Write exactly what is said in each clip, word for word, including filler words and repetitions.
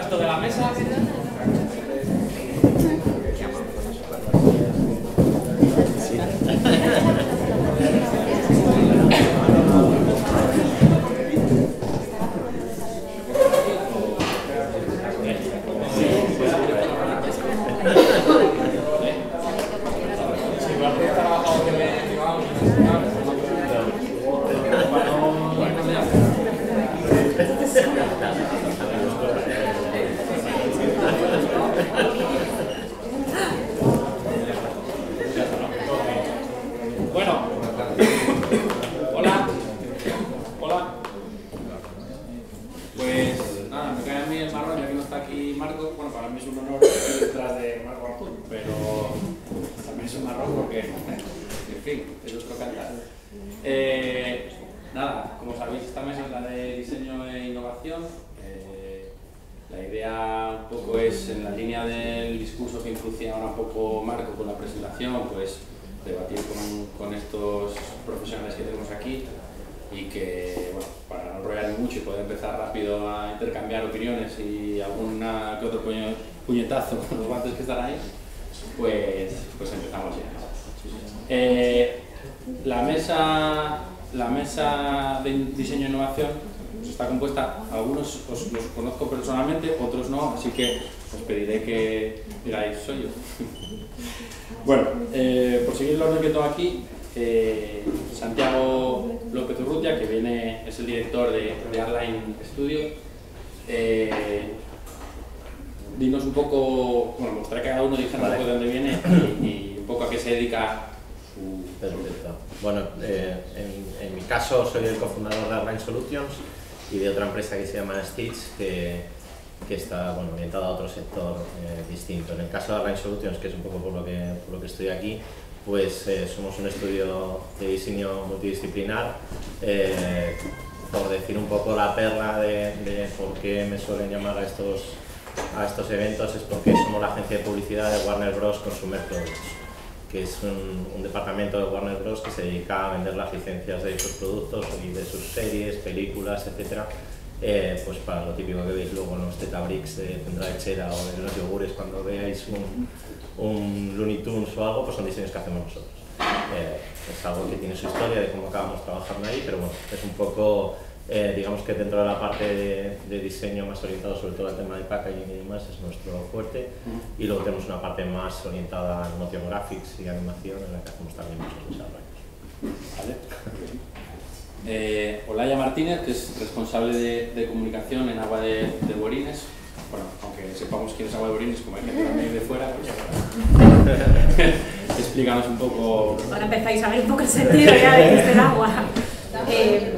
resto de la mesa. Bueno, hola, hola. Pues nada, me cae a mí el marrón ya que no está aquí Marco. Bueno, para mí es un honor estar detrás de Marco Arjun, pero también es un marrón porque, en fin, es otro cantar. Eh, nada, como sabéis, esta mesa es la de diseño e innovación. Eh, la idea un poco es, en la línea del discurso que introducía ahora un poco Marco con la presentación, pues debatir con, con estos profesionales que tenemos aquí y que, bueno, para no enrollar mucho y poder empezar rápido a intercambiar opiniones y alguna que otro puño, puñetazo con los guantes que están ahí, pues, pues empezamos ya. Eh, la mesa, la mesa de diseño e innovación pues está compuesta, algunos os los conozco personalmente, otros no, así que os pediré que digáis, soy yo. Bueno, eh, por seguir el orden que tengo aquí, eh, Santiago López Urrutia, que viene, es el director de, de Artline Studio. Eh, dinos un poco, bueno, me gustaría que cada uno dijera un poco de dónde viene y, y un poco a qué se dedica su... Perfecto. Bueno, eh, en, en mi caso soy el cofundador de Artline Solutions y de otra empresa que se llama Stitch, que que está, bueno, orientada a otro sector eh, distinto. En el caso de Artline Solutions, que es un poco por lo que, por lo que estoy aquí, pues eh, somos un estudio de diseño multidisciplinar. Eh, por decir un poco la perla de, de por qué me suelen llamar a estos, a estos eventos, es porque somos la agencia de publicidad de Warner Bros. Consumer Products, que es un, un departamento de Warner Bros. Que se dedica a vender las licencias de sus productos y de sus series, películas, etcétera. Eh, pues para lo típico que veis luego en los Tetabricks de Tendrá Lechera o en los yogures, cuando veáis un, un Looney Tunes o algo, pues son diseños que hacemos nosotros. Eh, es algo que tiene su historia de cómo acabamos trabajando ahí, pero bueno, es un poco, eh, digamos que dentro de la parte de, de diseño más orientado sobre todo al tema de packaging y demás es nuestro fuerte, y luego tenemos una parte más orientada a motion graphics y animación en la que hacemos también muchos desarrollos. ¿Vale? Eh, Olaya Martínez, que es responsable de, de comunicación en Agua de, de Borines. Bueno, aunque sepamos quién es Agua de Borines, como hay gente también de fuera, pues explícanos un poco. Ahora empezáis a ver un poco el sentido ya de que es el agua. Eh,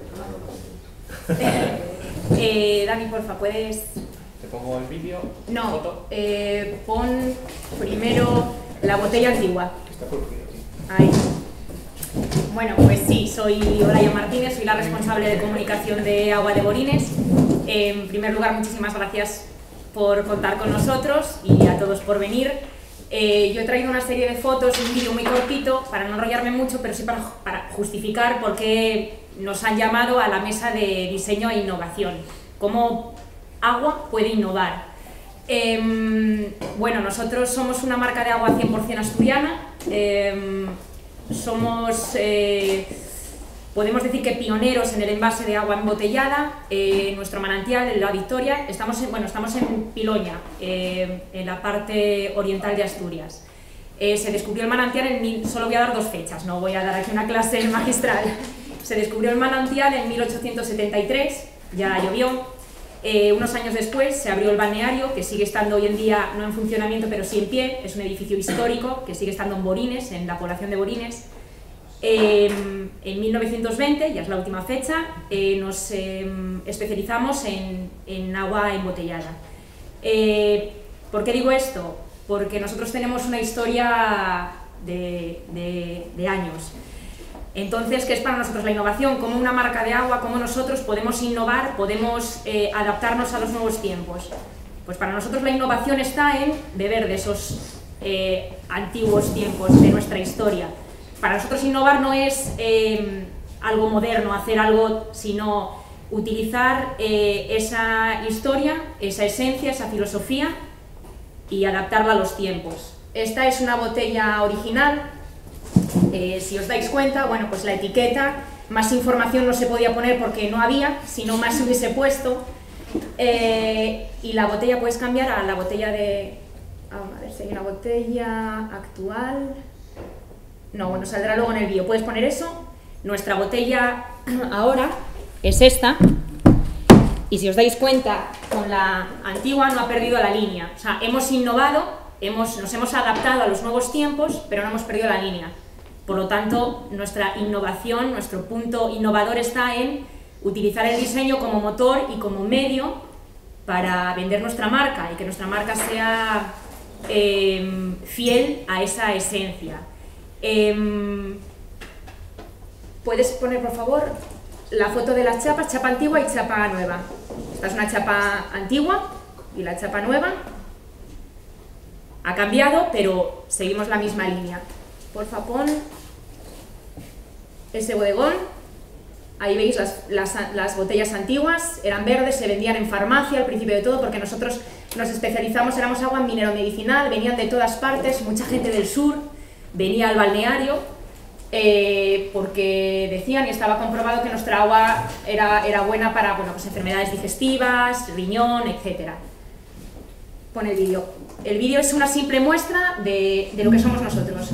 eh, eh, Dani, porfa, ¿puedes...? ¿Te pongo el vídeo? No, ¿Foto? eh, pon primero la botella antigua. Está por aquí. Ahí. Bueno, pues sí, soy Olaya Martínez, soy la responsable de comunicación de Agua de Borines. En primer lugar, muchísimas gracias por contar con nosotros y a todos por venir. Eh, yo he traído una serie de fotos y un vídeo muy cortito para no enrollarme mucho, pero sí para, para justificar por qué nos han llamado a la mesa de diseño e innovación. Cómo agua puede innovar. Eh, bueno, nosotros somos una marca de agua cien por cien asturiana. Eh, Somos, eh, podemos decir que pioneros en el envase de agua embotellada. Eh, nuestro manantial, en La Victoria, estamos en, bueno, estamos en Piloña, eh, en la parte oriental de Asturias. Eh, se descubrió el manantial en mil, solo voy a dar dos fechas, no voy a dar aquí una clase magistral. Se descubrió el manantial en mil ochocientos setenta y tres, ya llovió. Eh, unos años después se abrió el balneario, que sigue estando hoy en día no en funcionamiento, pero sí en pie. Es un edificio histórico que sigue estando en Borines, en la población de Borines. Eh, en mil novecientos veinte, ya es la última fecha, eh, nos eh, especializamos en, en agua embotellada. Eh, ¿Por qué digo esto? Porque nosotros tenemos una historia de, de, de años. Entonces, ¿qué es para nosotros la innovación? Como una marca de agua, ¿cómo nosotros podemos innovar, podemos eh, adaptarnos a los nuevos tiempos? Pues para nosotros la innovación está en beber de esos eh, antiguos tiempos de nuestra historia. Para nosotros innovar no es eh, algo moderno, hacer algo, sino utilizar eh, esa historia, esa esencia, esa filosofía y adaptarla a los tiempos. Esta es una botella original, eh, si os dais cuenta, bueno, pues la etiqueta, más información no se podía poner porque no había, si no más se hubiese puesto, eh, y la botella puedes cambiar a la botella de... a ver si hay una botella actual... No, bueno, saldrá luego en el vídeo, puedes poner eso. Nuestra botella ahora es esta, y si os dais cuenta, con la antigua no ha perdido la línea. O sea, hemos innovado, hemos, nos hemos adaptado a los nuevos tiempos, pero no hemos perdido la línea. Por lo tanto, nuestra innovación, nuestro punto innovador está en utilizar el diseño como motor y como medio para vender nuestra marca, y que nuestra marca sea eh, fiel a esa esencia. Eh, ¿Puedes poner, por favor, la foto de las chapas, chapa antigua y chapa nueva? Esta es una chapa antigua y la chapa nueva. Ha cambiado, pero seguimos la misma línea. Porfa, pon ese bodegón. Ahí veis las, las, las botellas antiguas, eran verdes, se vendían en farmacia al principio de todo, porque nosotros nos especializamos, éramos agua mineromedicinal, venían de todas partes, mucha gente del sur venía al balneario, eh, porque decían y estaba comprobado que nuestra agua era, era buena para, bueno, pues enfermedades digestivas, riñón, etcétera. Pon el vídeo. El vídeo es una simple muestra de, de lo que somos nosotros.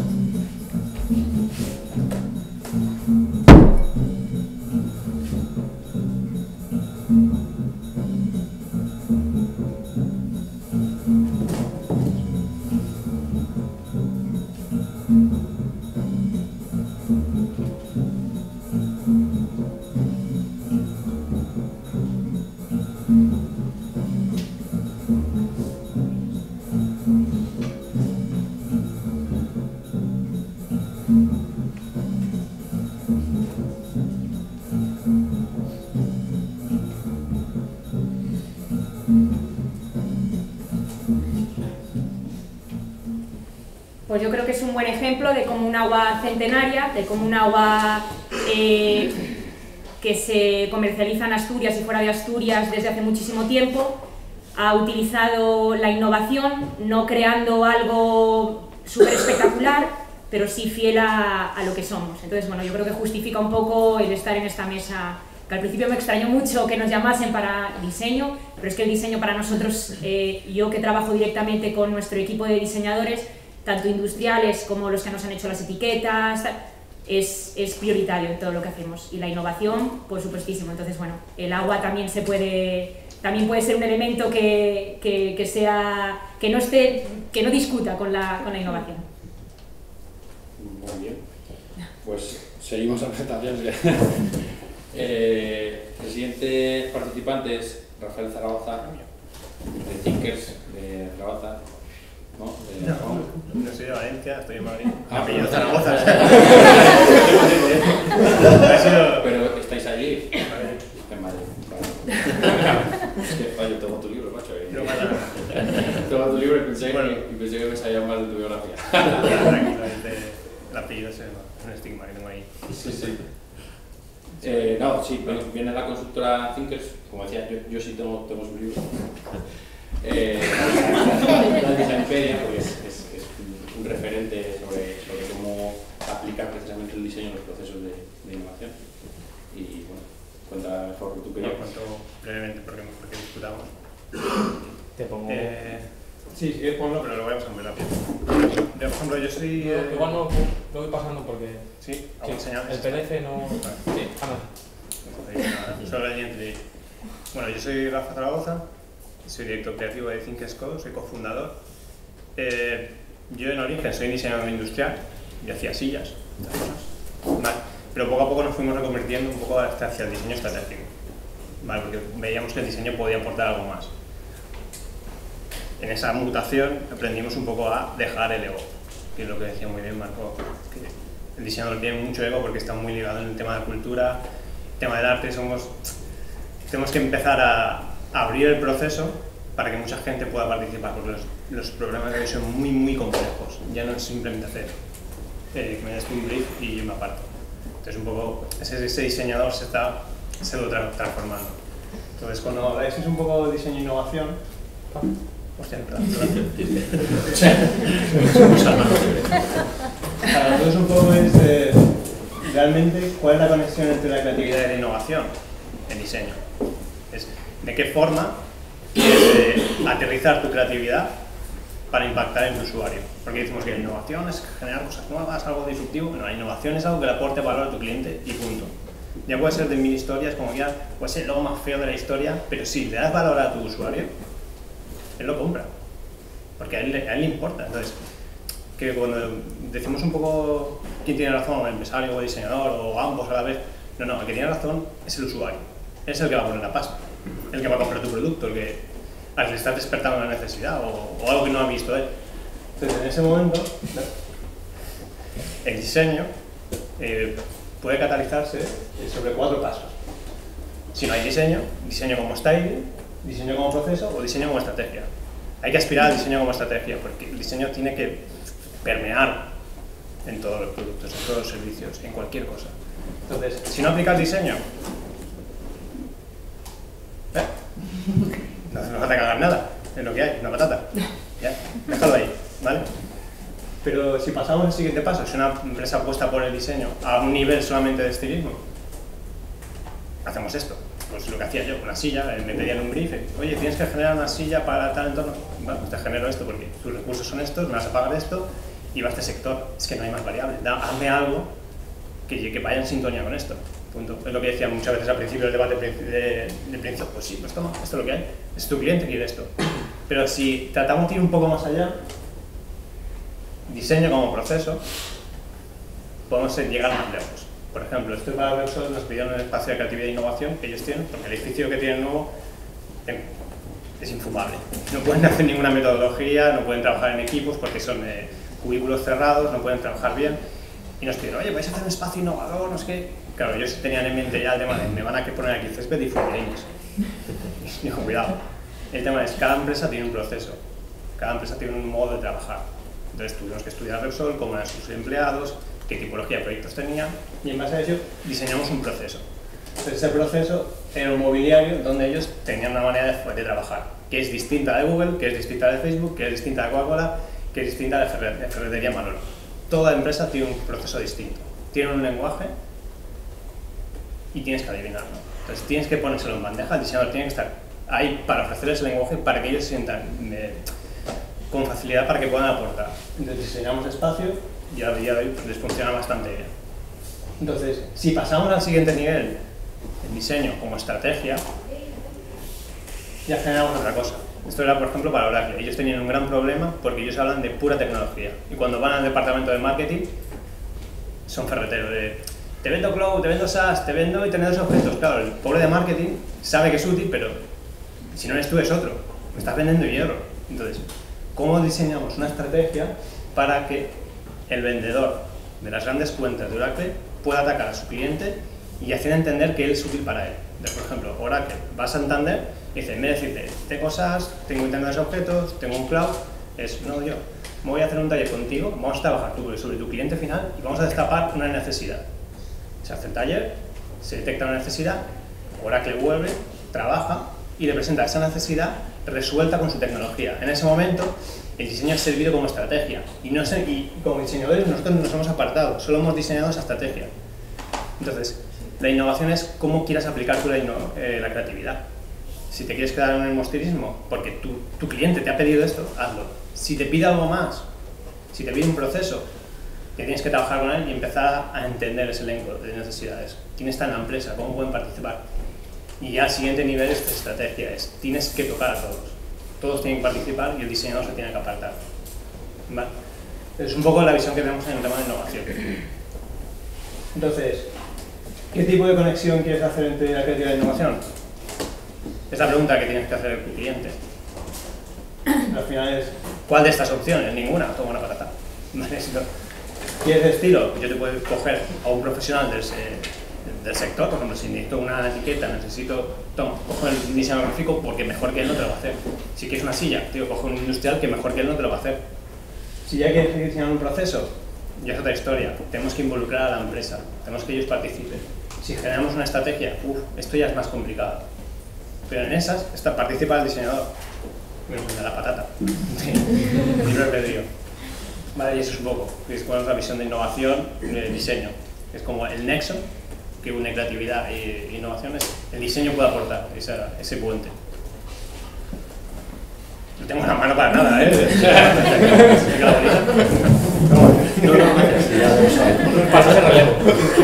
Pues yo creo que es un buen ejemplo de cómo un agua centenaria, de cómo un agua eh, que se comercializa en Asturias y fuera de Asturias desde hace muchísimo tiempo, ha utilizado la innovación, no creando algo súper espectacular, pero sí fiel a, a lo que somos. Entonces, bueno, yo creo que justifica un poco el estar en esta mesa, que al principio me extrañó mucho que nos llamasen para diseño, pero es que el diseño para nosotros, eh, yo que trabajo directamente con nuestro equipo de diseñadores, tanto industriales como los que nos han hecho las etiquetas, es, es prioritario en todo lo que hacemos. Y la innovación, por supuestísimo. Entonces, bueno, el agua también se puede, también puede ser un elemento que, que, que, sea, que, no esté, que no discuta con la, con la innovación. Muy bien. Pues seguimos la presentación. eh, el siguiente participante es Rafael Zaragoza, de Thinkers, de Zaragoza. ¿No? De no, no, no soy de Valencia, estoy en Madrid. Ah, apellido pero... Zaragoza. Pero estáis allí. En Madrid. Es que fallo, tengo tu libro, macho. Y... No pasa nada. Tengo tu libro y pensé, bueno, y pensé que me sabía más de tu biografía. Tranquilamente, el apellido es un estigma que tengo ahí. Sí, sí. Eh, no, sí, viene la consultora Thinkers, como decía, yo, yo sí tengo, tengo su libro. Eh, la Designipedia, porque es, es, es un referente sobre, sobre cómo aplicar precisamente el diseño en los procesos de, de innovación. Y bueno, cuenta mejor que tú que yo. No, cuento brevemente porque mejor que discutamos. Te pongo... Eh, sí, sí, ponlo, pero lo voy a pasar muy rápido. Yo, por ejemplo, yo soy... No, Eh, igual no lo voy pasando porque... Sí, Sí, enseñar. el P D F no... Sí, ah, no. Solo el entre... Bueno, yo soy Rafa Zaragoza, soy director creativo de Thinkers Co, soy cofundador. Eh, yo en origen soy diseñador industrial, yo hacía sillas, estas cosas, ¿vale? Pero poco a poco nos fuimos reconvirtiendo un poco hacia el diseño estratégico, ¿vale? Porque veíamos que el diseño podía aportar algo más. En esa mutación aprendimos un poco a dejar el ego, que es lo que decía muy bien Marco, que el diseñador tiene mucho ego porque está muy ligado en el tema de la cultura, el tema del arte. Somos, tenemos que empezar a abrir el proceso para que mucha gente pueda participar, porque los, los programas de hoy son muy muy complejos, ya no es simplemente hacer eh, que me des un brief y yo me aparto. Entonces un poco ese, ese diseñador se está se lo tra transformando. Entonces, cuando eso es un poco diseño e innovación, hostia, perdón, para nosotros un poco es eh, realmente cuál es la conexión entre la creatividad y la innovación en diseño. Es de qué forma quieres eh, aterrizar tu creatividad para impactar en tu usuario. Porque decimos que la innovación es generar cosas nuevas, algo disruptivo. Bueno, la innovación es algo que le aporte valor a tu cliente y punto. Ya puede ser de mil historias, como ya puede ser el logo más feo de la historia, pero si le das valor a tu usuario, él lo compra. Porque a él, a él le importa. Entonces, que cuando decimos un poco quién tiene razón, el empresario o el diseñador, o ambos a la vez, no, no, el que tiene razón es el usuario. Es el que va a poner la pasta, el que va a comprar tu producto, el que al que le está despertando una necesidad o, o algo que no ha visto él. Entonces, en ese momento, el diseño eh, puede catalizarse sobre cuatro pasos. Si no hay diseño, diseño como styling, diseño como proceso o diseño como estrategia. Hay que aspirar al diseño como estrategia porque el diseño tiene que permear en todos los productos, en todos los servicios, en cualquier cosa. Entonces, si no aplicas diseño, ¿eh? no hace falta que hagas nada, es lo que hay, una patata. Ya, déjalo ahí, ¿vale? Pero si pasamos al siguiente paso, si una empresa apuesta por el diseño a un nivel solamente de estilismo, hacemos esto. Pues lo que hacía yo, una silla, me pedían un brief, oye, tienes que generar una silla para tal entorno. Bueno, pues te genero esto porque tus recursos son estos, me vas a pagar esto y va a este sector. Es que no hay más variables. Da, hazme algo que, que vaya en sintonía con esto. Punto. Es lo que decía muchas veces al principio del debate de, de principio. Pues sí, pues toma, esto es lo que hay. Es tu cliente que quiere esto. Pero si tratamos de ir un poco más allá, diseño como proceso, podemos llegar más lejos. Por ejemplo, esto para Repsol nos pidieron un espacio de creatividad e innovación que ellos tienen, porque el edificio que tienen nuevo es infumable. No pueden hacer ninguna metodología, no pueden trabajar en equipos porque son eh, cubículos cerrados, no pueden trabajar bien. Y nos pidieron, oye, vais a hacer un espacio innovador, no sé qué. Claro, ellos tenían en mente ya el tema de, me van a poner aquí césped y fulminines. Dijo, cuidado. El tema es, cada empresa tiene un proceso, cada empresa tiene un modo de trabajar. Entonces tuvimos que estudiar Repsol, cómo eran sus empleados, qué tipología de proyectos tenían, y en base a ello diseñamos un proceso. Entonces ese proceso era un mobiliario donde ellos tenían una manera de, de trabajar, que es distinta de Google, que es distinta de Facebook, que es distinta de Coca-Cola, que es distinta de, Ferrer, de Ferretería Manolo. Toda empresa tiene un proceso distinto, tiene un lenguaje y tienes que adivinarlo. Entonces tienes que ponérselo en bandeja, el diseñador tiene que estar ahí para ofrecerles el lenguaje para que ellos se sientan eh, con facilidad para que puedan aportar. Entonces diseñamos espacio y a día de hoy les funciona bastante bien. Entonces, si pasamos al siguiente nivel, el diseño como estrategia, ya generamos otra cosa. Esto era, por ejemplo, para Oracle. Ellos tenían un gran problema porque ellos hablan de pura tecnología. Y cuando van al departamento de marketing, son ferreteros de te vendo cloud, te vendo SaaS, te vendo Internet de objetos. Claro, el pobre de marketing sabe que es útil, pero si no eres tú es otro. Me estás vendiendo hierro. Entonces, ¿cómo diseñamos una estrategia para que el vendedor de las grandes cuentas de Oracle pueda atacar a su cliente y hacer entender que él es útil para él? Entonces, por ejemplo, Oracle va a Santander y dice, en vez de decirte, tengo SaaS, tengo Internet de objetos, tengo un cloud, es, no, yo me voy a hacer un taller contigo, vamos a trabajar sobre tu cliente final y vamos a destapar una necesidad. Se hace el taller, se detecta una necesidad, Oracle vuelve, trabaja y le presenta esa necesidad resuelta con su tecnología. En ese momento, el diseño ha servido como estrategia y, no sé, y como diseñadores nosotros nos hemos apartado, solo hemos diseñado esa estrategia. Entonces, la innovación es cómo quieras aplicar tú la, eh, la creatividad. Si te quieres quedar en el mostilismo porque tu, tu cliente te ha pedido esto, hazlo. Si te pide algo más, si te pide un proceso, que tienes que trabajar con él y empezar a entender ese elenco de necesidades. ¿Quién está en la empresa? ¿Cómo pueden participar? Y ya el siguiente nivel es de estrategia, es tienes que tocar a todos. Todos tienen que participar y el diseñador se tiene que apartar. ¿Vale? Es un poco la visión que tenemos en el tema de innovación. Entonces, ¿qué tipo de conexión quieres hacer entre la creatividad y la innovación? Es la pregunta que tienes que hacer a tu cliente. Al final es, ¿cuál de estas opciones? Ninguna, toma una patata. ¿Vale? Si no, ¿quieres de estilo? Yo te puedo coger a un profesional del, del sector, por ejemplo, si necesito una etiqueta, necesito, toma, cojo el diseñador gráfico porque mejor que él no te lo va a hacer. Si quieres una silla, tío, cojo un industrial que mejor que él no te lo va a hacer. Si ya quieres diseñar un proceso, ya es otra historia. Tenemos que involucrar a la empresa, tenemos que ellos participen. Si generamos una estrategia, uff, esto ya es más complicado. Pero en esas está, participa el diseñador, menos de la patata, libre albedrío. Vale, y eso es un poco, es cuál es la visión de innovación y de diseño. Es como el nexo que une creatividad e innovación, el diseño puede aportar esa, ese puente. No tengo una mano para nada, ¿eh? No, no, gracias. Pasas el relevo.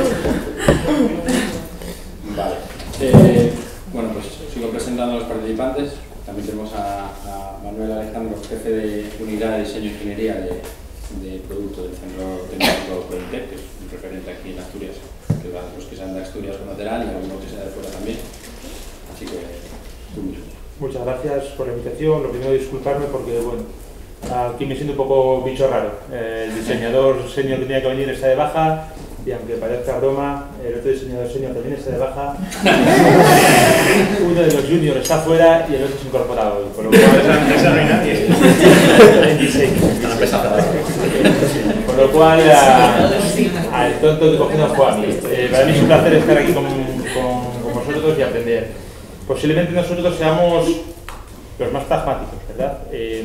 Vale. Eh, bueno, pues sigo presentando a los participantes. También tenemos a, a Manuel Alejandro, jefe de Unidad de Diseño e Ingeniería de, de Producto del Centro Tecnológico Prointec, que es un referente aquí en Asturias, que los que sean de Asturias conocerán y algunos que sean de fuera también. Así que tú mismo. Muchas gracias por la invitación. Lo primero, disculparme porque, bueno, aquí me siento un poco bicho raro. Eh, el diseñador senior que tenía que venir está de baja y, aunque parezca broma, el otro diseñador senior también está de baja. Uno de los juniors está fuera y el otro se ha incorporado hoy. Por lo cual, Esa no hay nadie. en diseño. Por lo cual, al tonto que cogimos fue a mí. Eh, para mí es un placer estar aquí con, con, con vosotros y aprender. Posiblemente nosotros seamos los más pragmáticos, ¿verdad? Eh,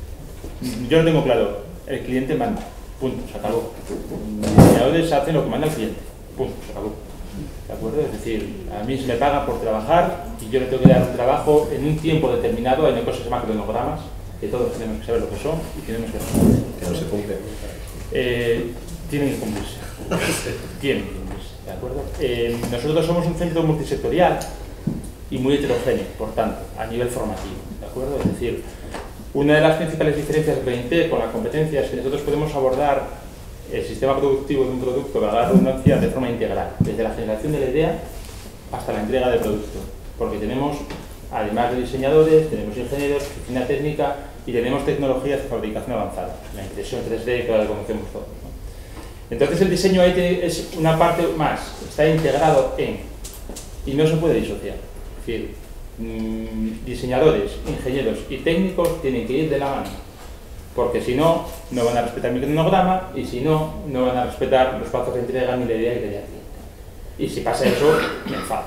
yo lo tengo claro, el cliente manda, punto, se acabó. Los diseñadores hacen lo que manda el cliente, punto, se acabó. ¿De acuerdo? Es decir, a mí se me paga por trabajar y yo le tengo que dar un trabajo en un tiempo determinado. Hay una cosa que se llama cronogramas, que todos tenemos que saber lo que son y tenemos que responder. Que no se cumple. Eh, tienen que cumplirse. Tienen que cumplirse, ¿de acuerdo? Eh, nosotros somos un centro multisectorial y muy heterogéneo, por tanto, a nivel formativo, ¿de acuerdo? Es decir, una de las principales diferencias de Prointec con la competencia es que nosotros podemos abordar el sistema productivo de un producto, valga la redundancia, de forma integral, desde la generación de la idea hasta la entrega del producto, porque tenemos, además de diseñadores, tenemos ingenieros, oficina técnica y tenemos tecnologías de fabricación avanzada, la impresión tres D, que ahora conocemos todos, ¿no? Entonces el diseño ahí es una parte más, está integrado en, y no se puede disociar. Es decir, mmm, diseñadores, ingenieros y técnicos tienen que ir de la mano, porque si no, no van a respetar mi cronograma y si no, no van a respetar los plazos de entrega ni la idea que le da el cliente. Y si pasa eso, me enfado.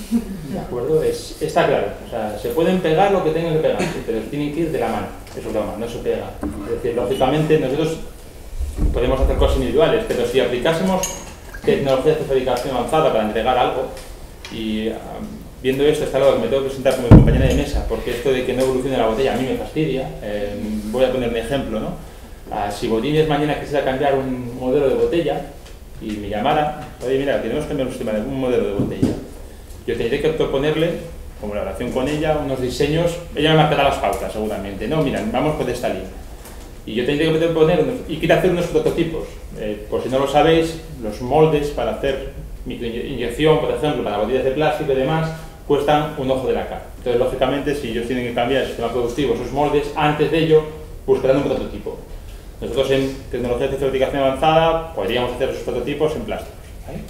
¿De acuerdo? Es, está claro. O sea, se pueden pegar lo que tengan que pegar, pero tienen que ir de la mano. Eso es broma, no se pega. Es decir, lógicamente, nosotros podemos hacer cosas individuales, pero si aplicásemos tecnologías de fabricación avanzada para entregar algo, y um, viendo esto, está lo que me tengo que presentar como compañera de mesa, porque esto de que no evolucione la botella a mí me fastidia. Eh, voy a poner un ejemplo, ¿no? Ah, si Botines mañana quisiera cambiar un modelo de botella y me llamara, oye, mira, queremos cambiar un, sistema de, un modelo de botella, yo tendré que proponerle, como la relación con ella, unos diseños. Ella me marcará las pautas seguramente, no, mira, vamos por esta línea. Y yo tendré que poner, unos, y quiero hacer unos prototipos. Eh, por si no lo sabéis, los moldes para hacer microinyección, por ejemplo, para botellas de plástico y demás, cuestan un ojo de la cara. Entonces, lógicamente, si ellos tienen que cambiar el sistema productivo, sus moldes, antes de ello, buscarán un prototipo. Nosotros en tecnologías de fabricación avanzada podríamos hacer esos prototipos en plásticos, ¿vale?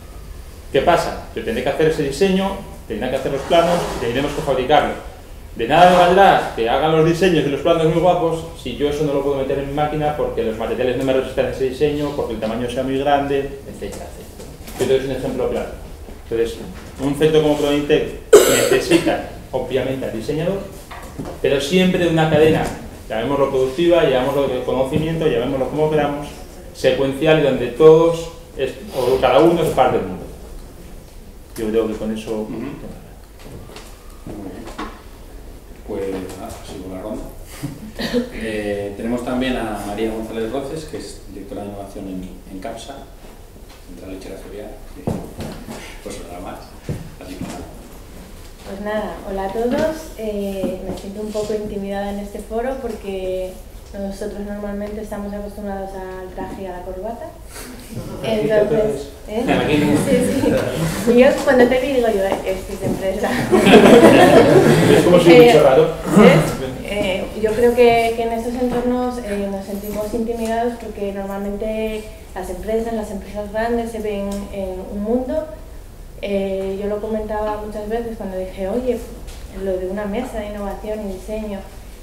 ¿Qué pasa? Yo tendré que hacer ese diseño, tendré que hacer los planos y tendremos que fabricarlo. De nada me valdrá que hagan los diseños y los planos muy guapos si yo eso no lo puedo meter en mi máquina porque los materiales no me resistan ese diseño, porque el tamaño sea muy grande, etcétera, etcétera. Esto es un ejemplo claro. Entonces, un centro como Prointec necesita, obviamente, al diseñador, pero siempre una cadena, llamémoslo productiva, llamémoslo de conocimiento, llamémoslo como queramos, secuencial y donde todos, es, o cada uno es parte del mundo. Yo creo que con eso... Uh-huh. Muy bien. Pues nada, sigo la ronda. eh, tenemos también a María González Roces, que es directora de innovación en, en CAPSA, Central Lechera Asturiana. Pues nada más. Así que nada. Pues nada, hola a todos. Eh, me siento un poco intimidada en este foro porque nosotros normalmente estamos acostumbrados al traje y a la corbata. Entonces, ¿eh? Sí, sí. Y yo cuando te digo, yo, es que es empresa. Es como si un bicho raro. Eh, yo creo que, que en estos entornos eh, nos sentimos intimidados porque normalmente las empresas, las empresas grandes se ven en un mundo. Eh, yo lo comentaba muchas veces cuando dije, oye, lo de una mesa de innovación y diseño,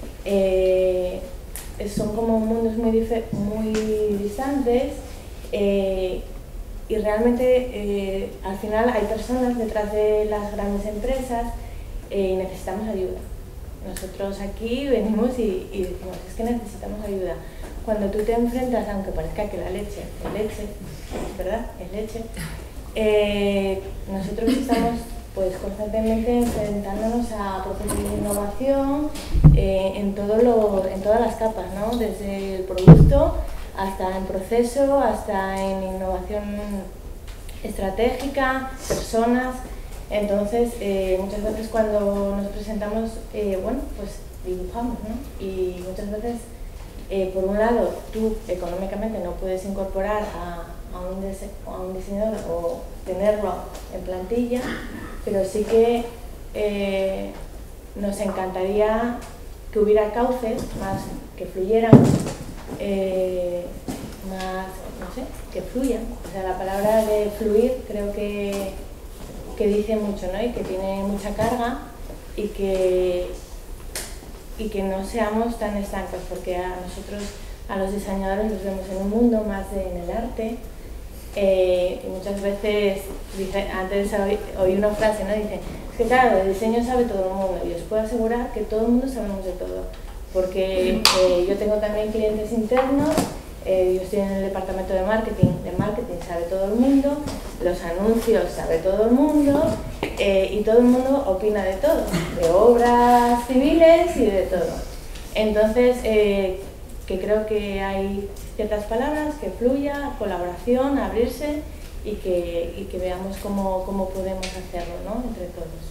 eh, son como mundos muy, muy distantes, eh, y realmente eh, al final hay personas detrás de las grandes empresas eh, y necesitamos ayuda. Nosotros aquí venimos y, y decimos, es que necesitamos ayuda. Cuando tú te enfrentas, aunque parezca que la leche es leche, es verdad, es leche, eh, nosotros estamos pues constantemente enfrentándonos a procesos de innovación eh, en, todo lo, en todas las capas, ¿no? Desde el producto hasta en proceso, hasta en innovación estratégica, personas. Entonces, eh, muchas veces cuando nos presentamos, eh, bueno, pues dibujamos, ¿no? Y muchas veces, eh, por un lado, tú económicamente no puedes incorporar a, a, un, a un diseñador o tenerlo en plantilla, pero sí que eh, nos encantaría que hubiera cauces más que fluyeran, eh, más, no sé, que fluyan. O sea, la palabra de fluir creo que, que dice mucho, ¿no? Y que tiene mucha carga y que, y que no seamos tan estancos, porque a nosotros, a los diseñadores, los vemos en un mundo más de, en el arte. Eh, y muchas veces, dice, antes oí, oí una frase, ¿no? Dice, es que claro, de diseño sabe todo el mundo, y os puedo asegurar que todo el mundo sabemos de todo, porque eh, yo tengo también clientes internos, eh, yo estoy en el departamento de marketing, de marketing sabe todo el mundo, los anuncios sabe todo el mundo, eh, y todo el mundo opina de todo, de obras civiles y de todo. Entonces, eh, que creo que hay ciertas palabras, que fluya, colaboración, abrirse y que, y que veamos cómo, cómo podemos hacerlo, ¿no? Entre todos.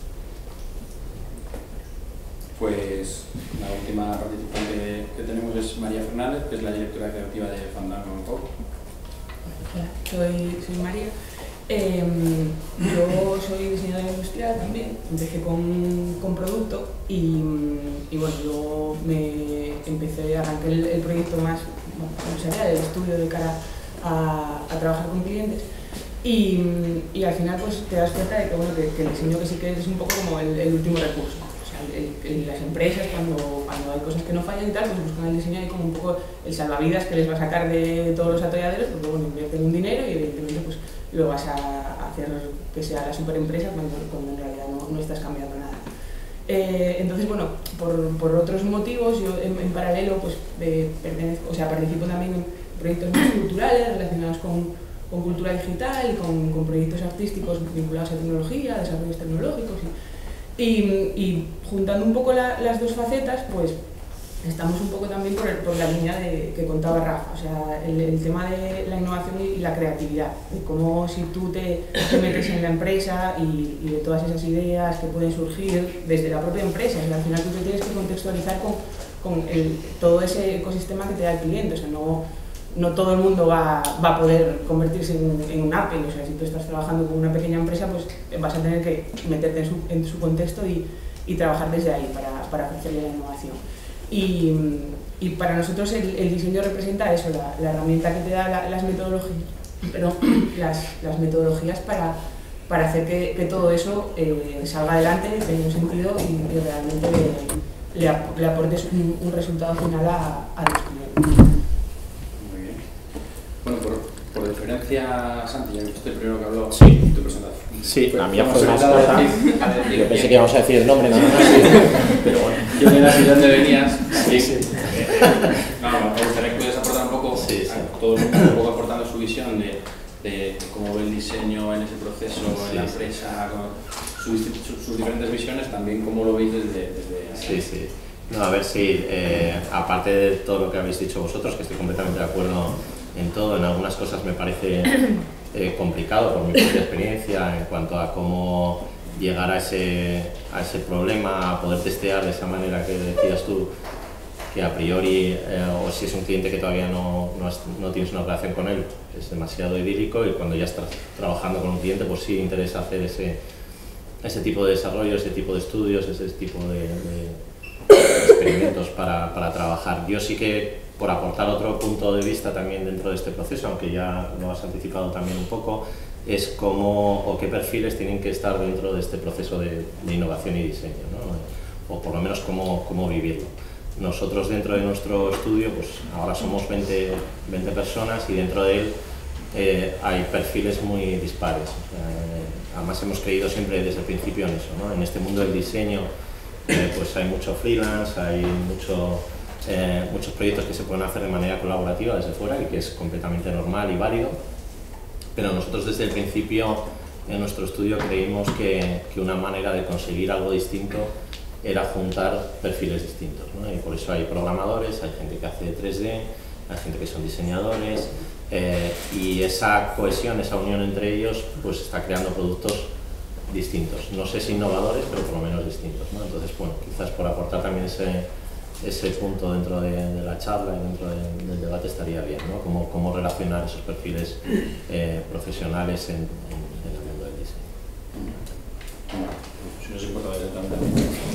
Pues la última participante que tenemos es María Fernández, que es la directora creativa de Fandango and Co. Hola, soy, soy María. Eh, yo soy diseñadora industrial también, empecé con, con producto y, y bueno, yo me empecé, arranqué el, el proyecto más empresarial, el estudio de cara a, a trabajar con clientes y, y al final pues te das cuenta de que, bueno, que, que el diseño que sí que es un poco como el, el último recurso. O sea, el, el, las empresas cuando, cuando hay cosas que no fallan y tal, pues buscan el diseño ahí como un poco el salvavidas que les va a sacar de todos los atolladeros, porque bueno, invierten un dinero y evidentemente pues lo vas a hacer que sea la superempresa cuando, cuando en realidad no, no estás cambiando nada. Eh, entonces, bueno, por, por otros motivos, yo en, en paralelo pues, eh, pertenezco, o sea, participo también en proyectos más culturales relacionados con, con cultura digital y con, con proyectos artísticos vinculados a tecnología, desarrollos tecnológicos. Y, y, y juntando un poco la, las dos facetas, pues estamos un poco también por, el, por la línea de, que contaba Rafa, o sea, el, el tema de la innovación y, y la creatividad, y cómo si tú te, te metes en la empresa y, y de todas esas ideas que pueden surgir desde la propia empresa, y al final tú te tienes que contextualizar con, con el, todo ese ecosistema que te da el cliente, o sea, no, no todo el mundo va, va a poder convertirse en, en un Apple, o sea, si tú estás trabajando con una pequeña empresa, pues vas a tener que meterte en su, en su contexto y, y trabajar desde ahí para, para ofrecerle la innovación. Y, y para nosotros el, el diseño representa eso, la, la herramienta que te da la, las metodologías, pero las, las metodologías para, para hacer que, que todo eso eh, salga adelante, tenga un sentido y, y realmente le, le, le aportes un, un resultado final a, a los clientes. Muy bien. Bueno, por, por diferencia, Santi, ya que usted primero que habló, sí. tu presentación. Sí, la mía Vamos fue más a corta. decir- a decir Yo pensé quién- que íbamos a decir el nombre nada más, pero bueno. ¿Quién eras y de dónde venías? Sí, sí. No, me gustaría que pudieras aportar un poco, Sí, sí. a todo el mundo un poco aportando su visión de, de cómo ve el diseño en ese proceso, en la Sí, sí. empresa, con sus, sus- sus diferentes visiones, también cómo lo veis desde... desde Sí, sí. No, a ver si, eh, aparte de todo lo que habéis dicho vosotros, que estoy completamente de acuerdo en todo, en algunas cosas me parece eh, complicado por mi propia experiencia en cuanto a cómo llegar a ese, a ese problema, a poder testear de esa manera que decías tú, que a priori, eh, o si es un cliente que todavía no, no, has- no tienes una relación con él, es demasiado idílico, y cuando ya estás trabajando con un cliente, pues sí interesa hacer ese, ese tipo de desarrollo, ese tipo de estudios, ese tipo de, de experimentos para, para trabajar. Yo sí que, por aportar otro punto de vista también dentro de este proceso, aunque ya lo has anticipado también un poco, es cómo o qué perfiles tienen que estar dentro de este proceso de, de innovación y diseño, ¿no? O por lo menos cómo, cómo vivirlo. Nosotros dentro de nuestro estudio, pues ahora somos veinte, veinte personas, y dentro de él eh, hay perfiles muy dispares. Eh, además hemos creído siempre desde el principio en eso, ¿no? En este mundo del diseño eh, pues hay mucho freelance, hay mucho, eh, muchos proyectos que se pueden hacer de manera colaborativa desde fuera y que es completamente normal y válido, pero nosotros desde el principio en nuestro estudio creímos que, que una manera de conseguir algo distinto era juntar perfiles distintos, ¿no? Y por eso hay programadores, hay gente que hace tres D, hay gente que son diseñadores, eh, y esa cohesión, esa unión entre ellos pues está creando productos distintos, no sé si innovadores, pero por lo menos distintos, ¿no? Entonces, bueno, quizás por aportar también ese, ese punto dentro de, de la charla y dentro de, del debate estaría bien, ¿no? Cómo, cómo relacionar esos perfiles eh, profesionales en, en, en el mundo del diseño. Si no se importa de también.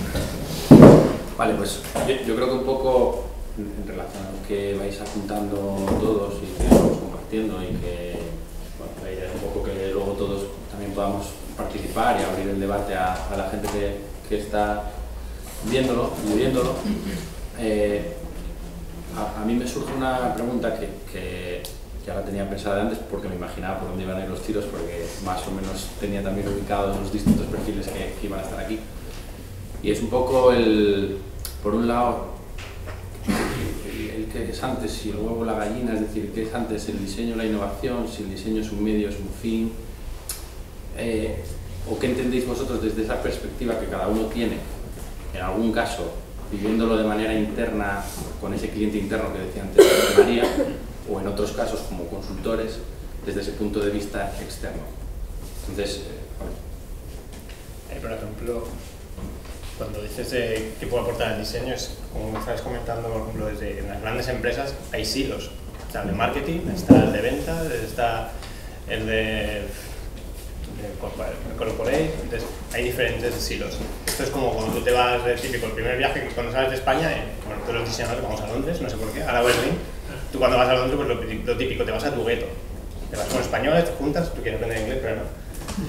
Vale, pues yo, yo creo que un poco en relación a lo que vais apuntando todos y que vamos compartiendo y que bueno, la idea es un poco que luego todos también podamos participar y abrir el debate a, a la gente que, que está viéndolo y viéndolo. Eh, a, a mí me surge una pregunta que, que ya la tenía pensada antes porque me imaginaba por dónde iban a ir los tiros, porque más o menos tenía también ubicados los distintos perfiles que, que iban a estar aquí. Y es un poco el, por un lado, el, el que es antes, si el huevo o la gallina, es decir, qué es antes, el diseño o la innovación, si el diseño es un medio, es un fin, eh, o qué entendéis vosotros desde esa perspectiva que cada uno tiene, en algún caso, viviéndolo de manera interna, con ese cliente interno que decía antes María, o en otros casos como consultores, desde ese punto de vista externo. Entonces, eh, eh, por ejemplo, cuando dices de qué puede aportar el diseño, es como me estabas comentando, por ejemplo, desde en las grandes empresas hay silos. Está el de marketing, está el de ventas, está el de, de corporate, entonces hay diferentes silos. Esto es como cuando tú te vas, de típico, el primer viaje, cuando sales de España, eh, bueno, todos los diseñadores vamos a Londres, no sé por qué, ahora a Berlín. Tú cuando vas a Londres, pues lo, lo típico, te vas a tu gueto. Te vas con españoles, te juntas, tú quieres aprender inglés, pero no.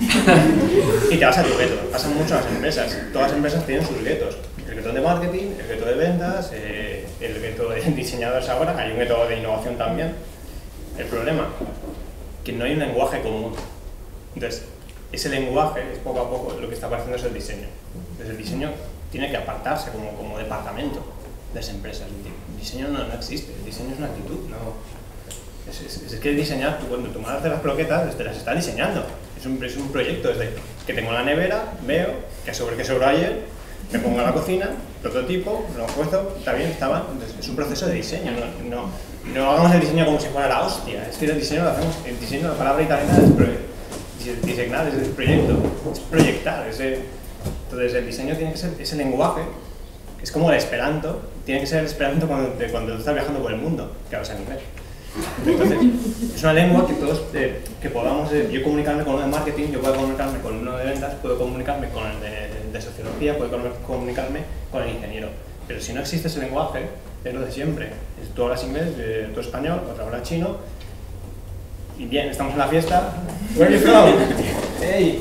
Y te vas a tu gueto. Pasa mucho en las empresas. Todas las empresas tienen sus guetos. El gueto de marketing, el gueto de ventas, eh, el gueto de diseñadores ahora, hay un gueto de innovación también. El problema, que no hay un lenguaje común. Entonces, ese lenguaje es poco a poco lo que está apareciendo es el diseño. Entonces, el diseño tiene que apartarse como, como departamento de las empresas. El diseño no, no existe, el diseño es una actitud. No. Es, es, es que diseñar, tú, cuando tú me haces las croquetas, te las estás diseñando. Es un, es un proyecto, desde que tengo en la nevera, veo que sobre qué sobró ayer, me pongo a la cocina, prototipo, lo cuezo, está bien, está mal. Entonces, es un proceso de diseño, no, no, no hagamos el diseño como si fuera la hostia. Es que el diseño lo hacemos, el diseño, la palabra italiana es pro, diseñar, es el proyecto, es proyectar. Es el, entonces, el diseño tiene que ser ese lenguaje, que es como el esperanto, tiene que ser el esperanto cuando, de, cuando tú estás viajando por el mundo, que hablas en inglés. Entonces, es una lengua que todos, eh, que podamos, eh, yo comunicarme con uno de marketing, yo puedo comunicarme con uno de ventas, puedo comunicarme con el de, de, de sociología, puedo comunicarme con el ingeniero. Pero si no existe ese lenguaje, es lo de siempre. Tú hablas inglés, eh, tú español, otro habla chino, y bien, estamos en la fiesta, where are you from? Hey.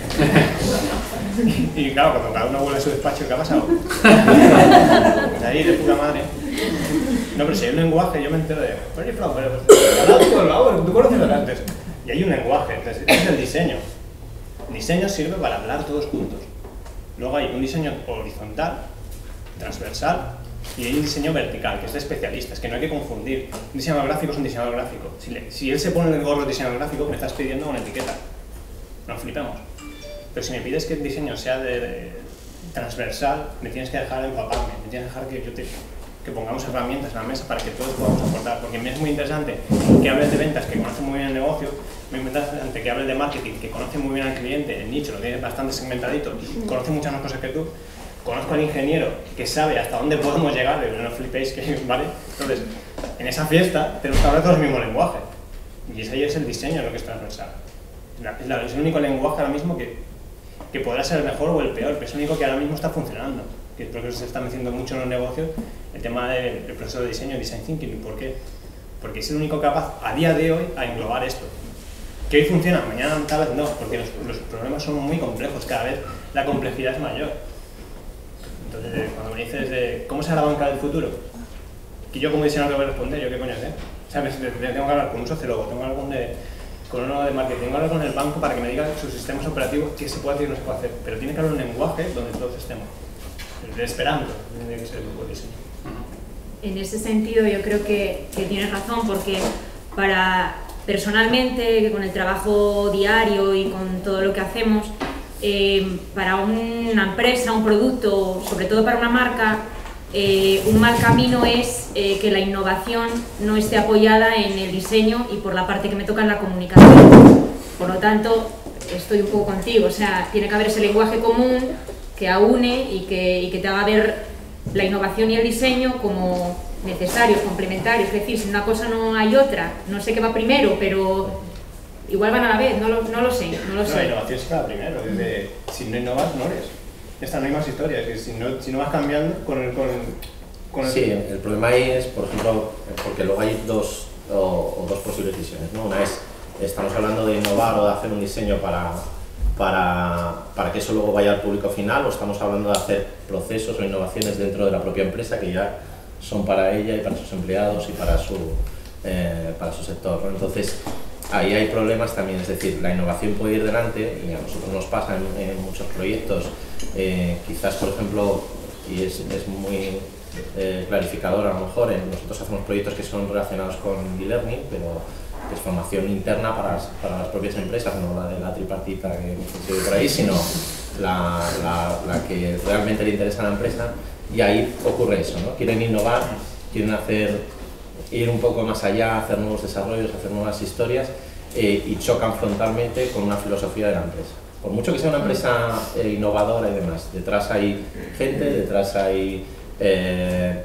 Y claro, cuando cada uno vuelve a su despacho, ¿qué ha pasado? De ahí, de puta madre. No, pero si hay un lenguaje, yo me entero de where are you from? Pero tú conoces lo antes. Y hay un lenguaje, entonces, ese es el diseño. El diseño sirve para hablar todos juntos. Luego hay un diseño horizontal, transversal, y hay un diseño vertical, que es de especialistas, que no hay que confundir. Un diseñador gráfico es un diseñador gráfico. Si, le, si él se pone el gorro de diseñador gráfico, me estás pidiendo una etiqueta. Nos flipemos. Pero si me pides que el diseño sea de, de transversal, me tienes que dejar empaparme, me tienes que dejar que, yo te, que pongamos herramientas en la mesa para que todos podamos aportar. Porque me es muy interesante que hables de ventas, que conoce muy bien el negocio, muy interesante que hables de marketing, que conoce muy bien al cliente, el nicho, lo tiene bastante segmentadito, conoce muchas más cosas que tú. Conozco al ingeniero que sabe hasta dónde podemos llegar, pero no flipéis, que, ¿vale? Entonces, en esa fiesta tenemos que hablar todos el mismo lenguaje. Y ese es el diseño, lo que es transversal. Es, la, es el único lenguaje ahora mismo que, que podrá ser el mejor o el peor, pero es el único que ahora mismo está funcionando. Que es porque se está metiendo mucho en los negocios el tema del, del proceso de diseño, design thinking. ¿Por qué? Porque es el único capaz a día de hoy a englobar esto. Que hoy funciona, mañana tal vez no, porque los, los problemas son muy complejos, cada vez la complejidad es mayor. Entonces, cuando me dices de cómo será la banca del futuro, que yo como diseñador voy a responder, ¿yo qué coño sé? O sea, me, me tengo que hablar con un sociólogo, tengo algún de, con uno de marketing, tengo que hablar con el banco para que me diga sus sistemas operativos, qué se puede hacer y no se puede hacer. Pero tiene que haber un lenguaje donde todos estemos. Esperando, tiene que ser un buen diseño. En ese sentido yo creo que, que tienes razón, porque para personalmente, que con el trabajo diario y con todo lo que hacemos, eh, para una empresa, un producto, sobre todo para una marca, eh, un mal camino es eh, que la innovación no esté apoyada en el diseño y por la parte que me toca en la comunicación. Por lo tanto, estoy un poco contigo, o sea, tiene que haber ese lenguaje común que aúne y que, y que te haga ver la innovación y el diseño como necesarios, complementarios, es decir, si una cosa no hay otra, no sé qué va primero, pero igual van a la vez, no lo, no lo sé, no lo No, sé. la innovación es la primero, desde, si no innovas no eres. Esta no hay más historia, es que si no, si no vas cambiando con el... Con el, con el... Sí, el problema ahí es, por ejemplo, porque luego hay dos, o, o dos posibles visiones, ¿no? Una es, estamos hablando de innovar o de hacer un diseño para, para, para que eso luego vaya al público final, o estamos hablando de hacer procesos o innovaciones dentro de la propia empresa que ya son para ella y para sus empleados y para su, eh, para su sector, ¿no? Entonces, ahí hay problemas también, es decir, la innovación puede ir delante y a nosotros nos pasa en, en muchos proyectos, eh, quizás por ejemplo, y es, es muy eh, clarificador a lo mejor, en, nosotros hacemos proyectos que son relacionados con e-learning, pero es formación interna para las, para las propias empresas, no la de la tripartita que se ve por ahí, sino la, la, la que realmente le interesa a la empresa, y ahí ocurre eso, ¿no? Quieren innovar, quieren hacer, ir un poco más allá, hacer nuevos desarrollos, hacer nuevas historias, eh, y chocan frontalmente con una filosofía de la empresa. Por mucho que sea una empresa eh, innovadora y demás, detrás hay gente, detrás hay, eh,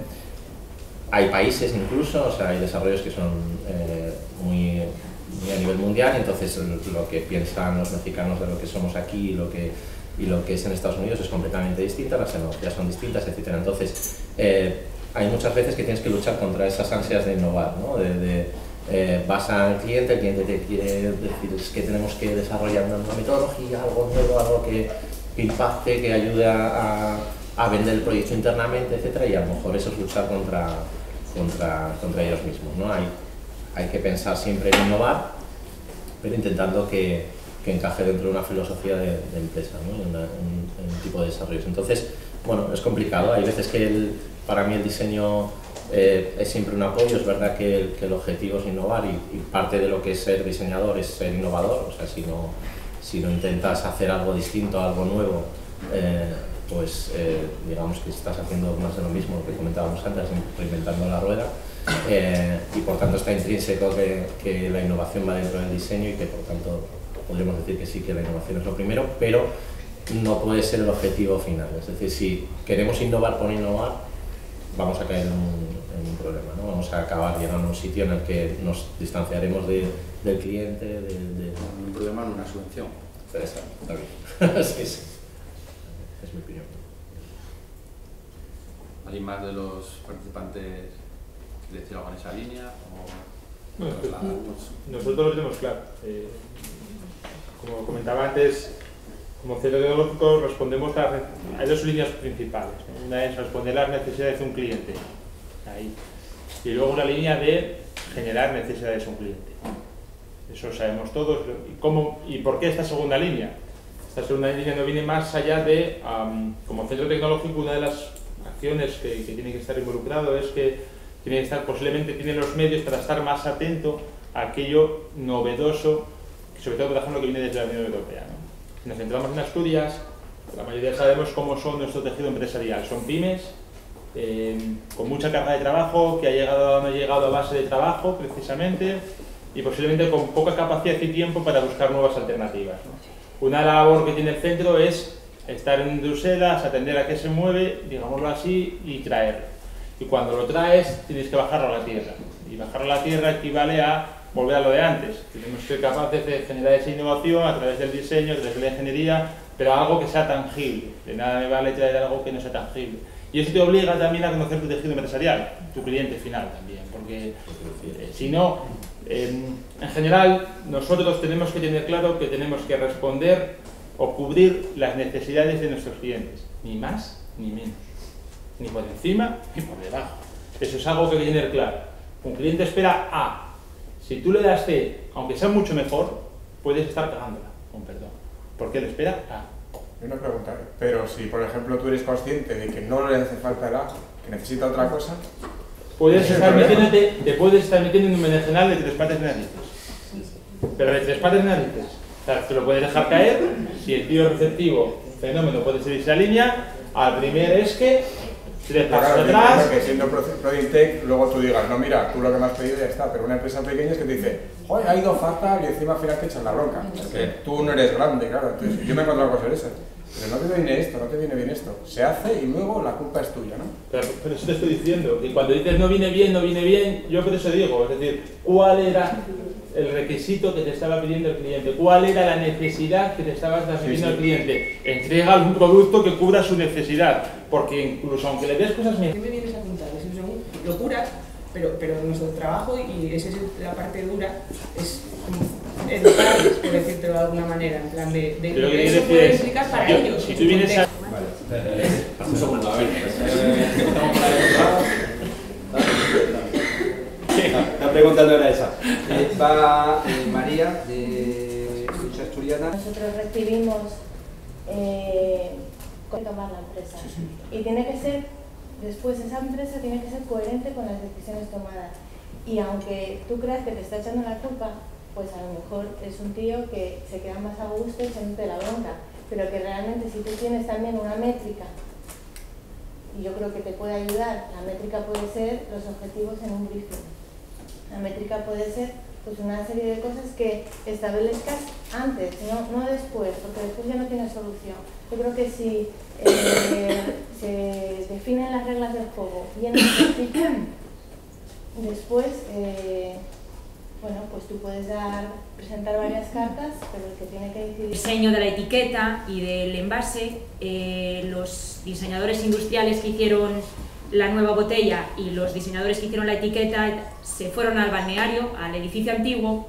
hay países incluso, o sea, hay desarrollos que son eh, muy, muy a nivel mundial, entonces lo que piensan los mexicanos de lo que somos aquí y lo que, y lo que es en Estados Unidos es completamente distinto, las tecnologías son distintas, etcétera. Entonces, eh, hay muchas veces que tienes que luchar contra esas ansias de innovar, ¿no? De, de, eh, vas al cliente, el cliente te quiere decir es que tenemos que desarrollar una, una metodología, algo nuevo, algo que, que impacte, que ayude a, a, a vender el proyecto internamente, etcétera, y a lo mejor eso es luchar contra, contra, contra ellos mismos, ¿no? Hay, hay que pensar siempre en innovar, pero intentando que, que encaje dentro de una filosofía de, de empresa, ¿no? En, una, en, en un tipo de desarrollos. Entonces, bueno, es complicado, hay veces que el, para mí el diseño eh, es siempre un apoyo, es verdad que el, que el objetivo es innovar y, y parte de lo que es ser diseñador es ser innovador, o sea, si no, si no intentas hacer algo distinto, algo nuevo, eh, pues eh, digamos que estás haciendo más de lo mismo, lo que comentábamos antes, reinventando la rueda, eh, y por tanto está intrínseco que, que la innovación va dentro del diseño y que por tanto podríamos decir que sí, que la innovación es lo primero, pero no puede ser el objetivo final. Es decir, si queremos innovar por innovar, vamos a caer en un, en un problema, ¿no? Vamos a acabar llegando a un sitio en el que nos distanciaremos de, del cliente, de, de... Un problema en una subvención. Exacto, también. Sí, sí. Es mi opinión. ¿Alguien más de los participantes quiere decir algo en esa línea? O... Bueno, pues, la... nosotros lo tenemos claro. Eh, como comentaba antes, como centro tecnológico respondemos a, hay dos líneas principales, ¿no? Una es responder a las necesidades de un cliente, ahí. Y luego una línea de generar necesidades de un cliente. Eso sabemos todos. ¿Y, cómo, ¿Y por qué esta segunda línea? Esta segunda línea no viene más allá de, um, como centro tecnológico, una de las acciones que, que tiene que estar involucrado es que tiene que estar, posiblemente tiene los medios para estar más atento a aquello novedoso, sobre todo, por ejemplo, que viene desde la Unión Europea, ¿no? Si nos centramos en Asturias, la mayoría sabemos cómo son nuestro tejido empresarial. Son pymes, eh, con mucha carga de trabajo, que ha llegado, no ha llegado a base de trabajo, precisamente, y posiblemente con poca capacidad y tiempo para buscar nuevas alternativas, ¿no? Una labor que tiene el centro es estar en Bruselas, atender a qué se mueve, digámoslo así, y traerlo. Y cuando lo traes, tienes que bajarlo a la tierra. Y bajarlo a la tierra equivale a volver a lo de antes. Tenemos que ser capaces de generar esa innovación a través del diseño, a través de la ingeniería, pero algo que sea tangible. De nada me vale traer algo que no sea tangible. Y eso te obliga también a conocer tu tejido empresarial, tu cliente final también, porque eh, si no, eh, en general, nosotros tenemos que tener claro que tenemos que responder o cubrir las necesidades de nuestros clientes, ni más ni menos, ni por encima ni por debajo. Eso es algo que hay que tener claro. Un cliente espera A. Si tú le das C, aunque sea mucho mejor, puedes estar cagándola, con perdón. Porque él espera A. Una pregunta, pero si por ejemplo tú eres consciente de que no le hace falta el A, que necesita otra cosa, puedes estar metiéndote, te puedes estar metiendo en un berenjenal de tres patas de narices. Pero de tres patas de narices. O sea, te lo puedes dejar caer, si el tío receptivo, fenómeno, puede seguirse la línea, al primer es que tres pasos claro, atrás. que siendo Prodintec, luego tú digas, no, mira, tú lo que me has pedido ya está, pero una empresa pequeña es que te dice, joder, ha ido fatal y encima al final te echan la bronca. Es que tú no eres grande, claro, entonces yo me he encontrado cosas de esas. Pero no te viene esto, no te viene bien esto. Se hace y luego la culpa es tuya, ¿no? Pero, pero eso te estoy diciendo, que cuando dices no viene bien, no viene bien, yo por eso digo, es decir, ¿cuál era el requisito que te estaba pidiendo el cliente? ¿Cuál era la necesidad que te estabas transmitiendo sí, sí. al cliente? Entrega un producto que cubra su necesidad, porque incluso aunque le des cosas... ¿Qué me vienes a contar? Son locuras, pero, pero nuestro trabajo, y esa es la parte dura, es educarles, por decírtelo de alguna manera, en plan de, de pero que eso puede explicar para yo, ellos. Si tú vienes a... Vale, un segundo, a ver. La pregunta no era esa. Eh, va eh, María, de Lucha Asturiana. Nosotros recibimos eh, tomar la empresa sí, sí. y tiene que ser, después esa empresa tiene que ser coherente con las decisiones tomadas. Y aunque tú creas que te está echando la culpa, pues a lo mejor es un tío que se queda más a gusto echándote la bronca, pero que realmente si tú tienes también una métrica, y yo creo que te puede ayudar, la métrica puede ser los objetivos en un briefing. La métrica puede ser pues una serie de cosas que establezcas antes, no, no después, porque después ya no tienes solución. Yo creo que si eh, se definen las reglas del juego y en el principio, después, eh, bueno, pues tú puedes dar, presentar varias cartas, pero el que tiene que decidir... El diseño de la etiqueta y del envase, eh, los diseñadores industriales que hicieron la nueva botella y los diseñadores que hicieron la etiqueta se fueron al balneario, al edificio antiguo,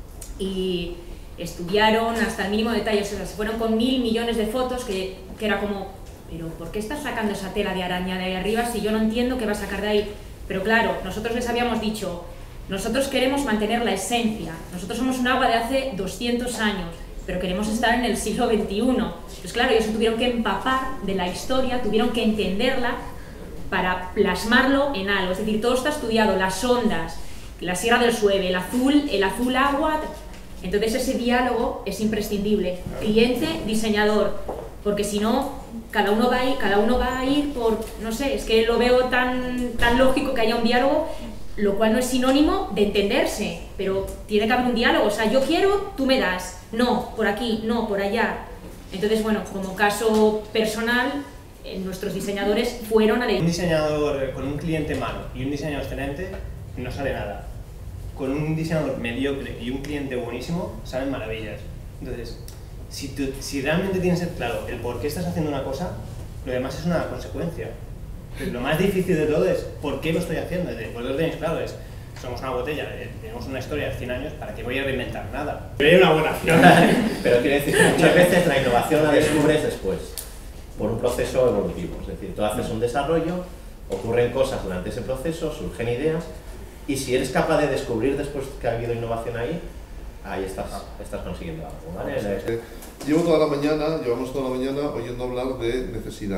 y estudiaron hasta el mínimo detalle, o sea, se fueron con mil millones de fotos, que, que era como, pero ¿por qué estás sacando esa tela de araña de ahí arriba si yo no entiendo qué va a sacar de ahí? Pero claro, nosotros les habíamos dicho, nosotros queremos mantener la esencia, nosotros somos un agua de hace doscientos años, pero queremos estar en el siglo veintiuno. Pues claro, ellos tuvieron que empapar de la historia, tuvieron que entenderla para plasmarlo en algo, es decir, todo está estudiado, las ondas, la Sierra del Sueve, el azul, el azul agua, entonces ese diálogo es imprescindible, cliente, diseñador, porque si no, cada uno va a ir, cada uno va a ir por, no sé, es que lo veo tan, tan lógico que haya un diálogo, lo cual no es sinónimo de entenderse, pero tiene que haber un diálogo, o sea, yo quiero, tú me das, no, por aquí, no, por allá. Entonces, bueno, como caso personal, nuestros diseñadores fueron a... Un diseñador con un cliente malo y un diseñador excelente no sale nada. Con un diseñador mediocre y un cliente buenísimo salen maravillas. Entonces, si, tú, si realmente tienes claro el por qué estás haciendo una cosa, lo demás es una consecuencia. Pero lo más difícil de todo es por qué lo estoy haciendo. Por lo que tenéis claro es, somos una botella, tenemos una historia de cien años, ¿para qué voy a reinventar nada? Pero hay una buena acción. Pero quiere decir que muchas veces la innovación la descubres después, por un proceso evolutivo. Es decir, tú haces un desarrollo, ocurren cosas durante ese proceso, surgen ideas, y si eres capaz de descubrir después que ha habido innovación ahí, ahí estás, estás consiguiendo algo, ¿vale? Eh, llevo toda la mañana, llevamos toda la mañana oyendo hablar de necesidad.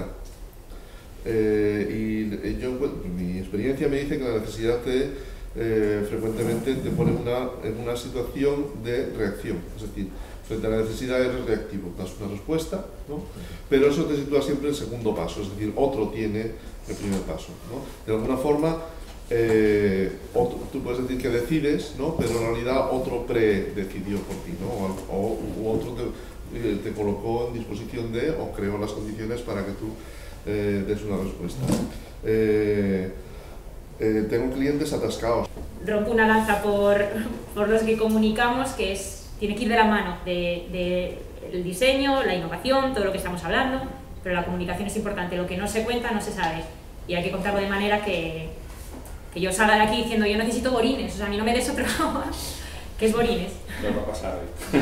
Eh, y yo, mi experiencia me dice que la necesidad te, eh, frecuentemente te pone una, en una situación de reacción, es decir, frente a la necesidad eres reactivo, das una respuesta, ¿no? Pero eso te sitúa siempre en segundo paso, es decir, otro tiene el primer paso, ¿no? De alguna forma, eh, otro, tú puedes decir que decides, ¿no? Pero en realidad otro pre-decidió por ti, ¿no? O, o u otro te, te colocó en disposición de, o creó las condiciones para que tú eh, des una respuesta. Eh, eh, tengo clientes atascados. Rompo una lanza por, por los que comunicamos, que es tiene que ir de la mano del de, de diseño, la innovación, todo lo que estamos hablando, pero la comunicación es importante, lo que no se cuenta no se sabe, y hay que contarlo de manera que, que yo salga de aquí diciendo yo necesito borines, o sea, a mí no me des otro agua, que es borines. Lo va a pasar hoy.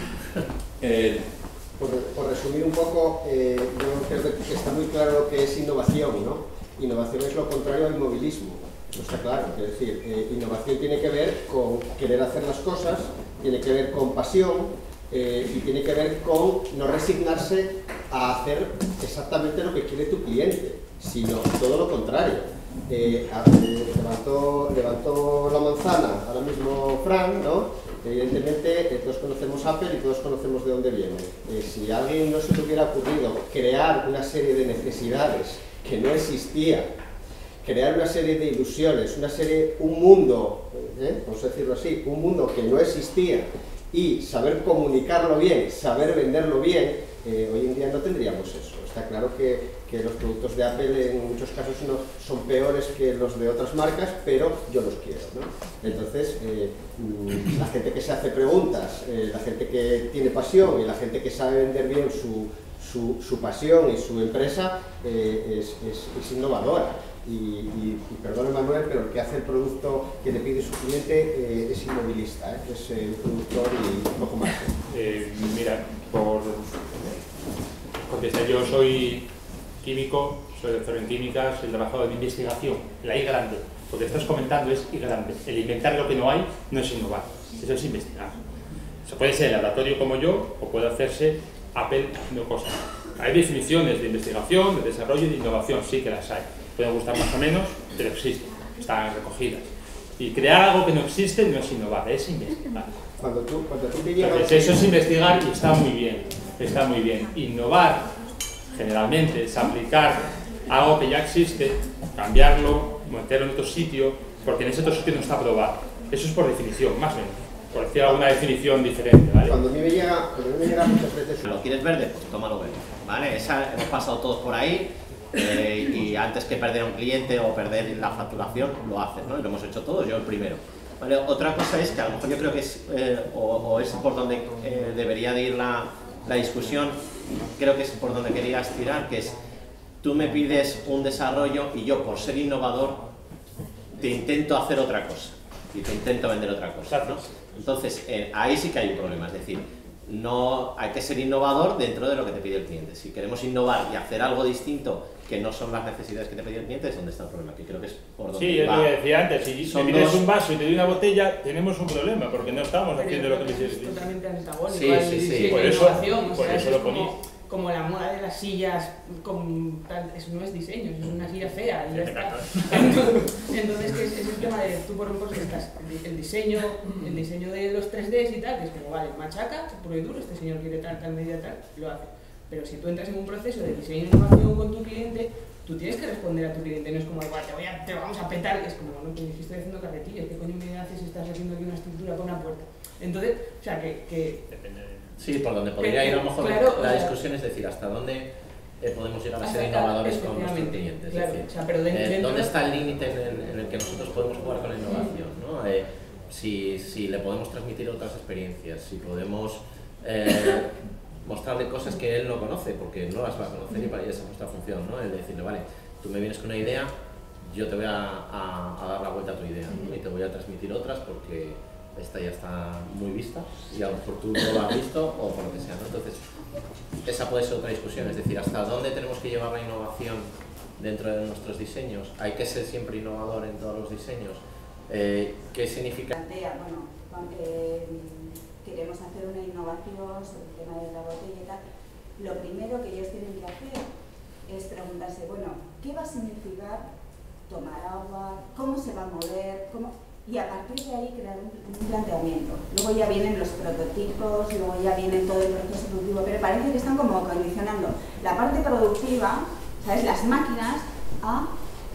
eh, por, por resumir un poco, eh, yo creo que está muy claro lo que es innovación, ¿no? Innovación es lo contrario al inmovilismo. Está claro, es decir, eh, innovación tiene que ver con querer hacer las cosas, tiene que ver con pasión eh, y tiene que ver con no resignarse a hacer exactamente lo que quiere tu cliente, sino todo lo contrario. Eh, eh, levantó, levantó la manzana ahora mismo Fran, ¿no? Evidentemente eh, todos conocemos Apple y todos conocemos de dónde viene. Eh, si a alguien no se le hubiera ocurrido crear una serie de necesidades que no existían, crear una serie de ilusiones, una serie, un mundo, ¿eh? vamos a decirlo así, un mundo que no existía y saber comunicarlo bien, saber venderlo bien, eh, hoy en día no tendríamos eso. Está claro que, que los productos de Apple en muchos casos no son peores que los de otras marcas, pero yo los quiero, ¿no? Entonces, eh, la gente que se hace preguntas, eh, la gente que tiene pasión y la gente que sabe vender bien su, su, su pasión y su empresa eh, es, es, es innovadora. Y, y, y perdón Manuel, pero el que hace el producto que le pide su cliente eh, es inmovilista, ¿eh? Es eh, un productor y un poco más. Eh, mira, por contestar, yo soy químico, soy doctor en química, soy trabajador de investigación, la I grande. Lo que estás comentando es I grande. El inventar lo que no hay no es innovar, eso es investigar. Eso puede ser el laboratorio como yo o puede hacerse Apple haciendo cosas. Hay definiciones de investigación, de desarrollo y de innovación, sí que las hay. Pueden gustar más o menos, pero existen, están recogidas. Y crear algo que no existe no es innovar, es investigar. Cuando tú, cuando tú te llegas... Entonces, eso es investigar y está muy bien, está muy bien. Innovar, generalmente, es aplicar algo que ya existe, cambiarlo, meterlo en otro sitio, porque en ese otro sitio no está probado. Eso es por definición, más o menos. Por decir alguna definición diferente, ¿vale? Cuando a mí me llega, cuando a mí me llega muchas veces... ¿Lo quieres verde? Pues tómalo verde, ¿vale? Esa, hemos pasado todos por ahí. Eh, y antes que perder a un cliente o perder la facturación, lo haces, ¿no? Y lo hemos hecho todos, yo el primero. ¿Vale? Otra cosa es que a lo mejor yo creo que es, eh, o, o es por donde eh, debería de ir la, la discusión, creo que es por donde querías tirar, que es, tú me pides un desarrollo y yo, por ser innovador, te intento hacer otra cosa y te intento vender otra cosa, ¿no? Entonces, eh, ahí sí que hay un problema, es decir, no hay que ser innovador dentro de lo que te pide el cliente. Si queremos innovar y hacer algo distinto que no son las necesidades que te pide el cliente, es donde está el problema, que creo que es por donde sí, va. Sí, es lo que decía antes, si son me pides dos... un vaso y te doy una botella, tenemos un problema, porque no estamos pero haciendo lo que me dices. Es totalmente antagónico. Sí, sí, sí. sí, Por la eso, innovación, o por sea, eso es lo poní. como, como la moda de las sillas, con tal, eso no es diseño, es una silla fea y ya está. Entonces, que es, es el tema de, tú por ejemplo, estás, el diseño, el diseño de los tres D y tal, que es como, vale, machaca, puro y duro, este señor quiere tal, tal medida, tal, lo hace. Pero si tú entras en un proceso de diseño e innovación con tu cliente, tú tienes que responder a tu cliente, no es como, igual, te, voy a, te vamos a petar, es como, bueno, pues estoy haciendo carretillas, ¿qué coño me haces si estás haciendo aquí una estructura para una puerta? Entonces, o sea, que... que Depende de... Sí, por donde podría que, ir a lo mejor claro, la o sea, discusión es decir, hasta dónde eh, podemos llegar a ser hasta- innovadores con nuestros efectivamente, clientes. claro, es decir, o sea, pero dentro- eh, dentro ¿dónde de- está el límite en, el- en el que nosotros podemos jugar con la innovación? ¿No? Eh, si, si le podemos transmitir otras experiencias, si podemos eh, mostrarle cosas que él no conoce, porque no las va a conocer y para ella esa es nuestra función, ¿no? El decirle, vale, tú me vienes con una idea, yo te voy a, a, a dar la vuelta a tu idea, ¿no? Y te voy a transmitir otras porque esta ya está muy vista y a lo mejor tú no lo has visto o por lo que sea, ¿no? Entonces, esa puede ser otra discusión, es decir, hasta dónde tenemos que llevar la innovación dentro de nuestros diseños. Hay que ser siempre innovador en todos los diseños. Eh, ¿Qué significa? Plantea, bueno, eh, queremos hacer una innovación sobre el tema de la botella y tal. Lo primero que ellos tienen que hacer es preguntarse, bueno, ¿qué va a significar tomar agua? ¿Cómo se va a mover? ¿Cómo? Y a partir de ahí crear un, un planteamiento. Luego ya vienen los prototipos, luego ya viene todo el proceso productivo, pero parece que están como condicionando la parte productiva, ¿sabes? Las máquinas a,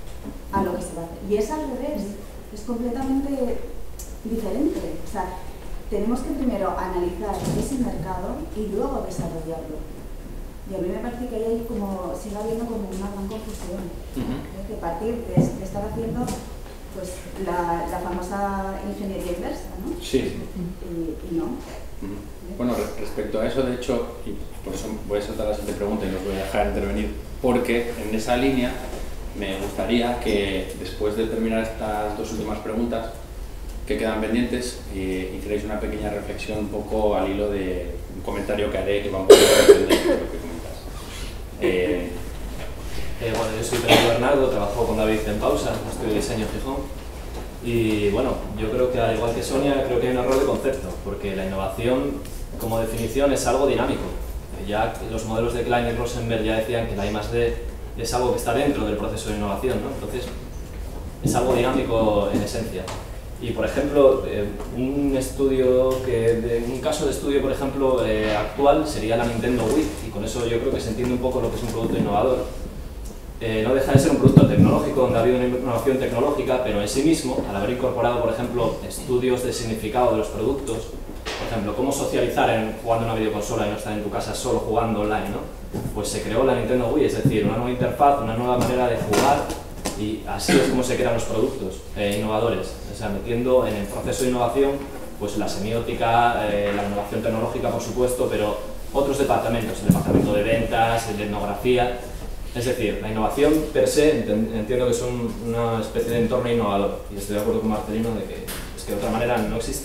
a lo que se va a hacer. Y es al revés, es completamente diferente. O sea, tenemos que primero analizar ese mercado y luego desarrollarlo. Y a mí me parece que ahí hay como, sigue habiendo como una gran confusión. Uh-huh. Creo que partir de, de estar haciendo pues la, la famosa ingeniería inversa, ¿no? Sí. Y, y no. Uh-huh. Bueno, respecto a eso, de hecho, y por eso voy a saltar la siguiente pregunta y no os voy a dejar intervenir, porque en esa línea me gustaría que después de terminar estas dos últimas preguntas que quedan pendientes, eh, hicierais una pequeña reflexión un poco al hilo de un comentario que haré que va un poco a entender lo que comentas. Eh, Eh, bueno, yo soy Pedro Bernardo, trabajo con David en Pausa, estudio diseño en Gijón. Y bueno, yo creo que al igual que Sonia, creo que hay un error de concepto, porque la innovación como definición es algo dinámico. Ya los modelos de Klein y Rosenberg ya decían que la I más D es algo que está dentro del proceso de innovación, ¿no? Entonces, es algo dinámico en esencia. Y por ejemplo, eh, un estudio que, de, un caso de estudio por ejemplo eh, actual sería la Nintendo Wii, y con eso yo creo que se entiende un poco lo que es un producto innovador. Eh, no deja de ser un producto tecnológico donde ha habido una innovación tecnológica, pero en sí mismo, al haber incorporado por ejemplo estudios de significado de los productos, por ejemplo, cómo socializar en, jugando una videoconsola y no estar en tu casa solo jugando online, ¿no? Pues se creó la Nintendo Wii, es decir, una nueva interfaz, una nueva manera de jugar, y así es como se crean los productos eh, innovadores, o sea, metiendo en el proceso de innovación pues la semiótica, eh, la innovación tecnológica por supuesto, pero otros departamentos, el departamento de ventas, el de etnografía, es decir, la innovación per se entiendo que es un, una especie de entorno innovador, y estoy de acuerdo con Marcelino de que, es que de otra manera no existe.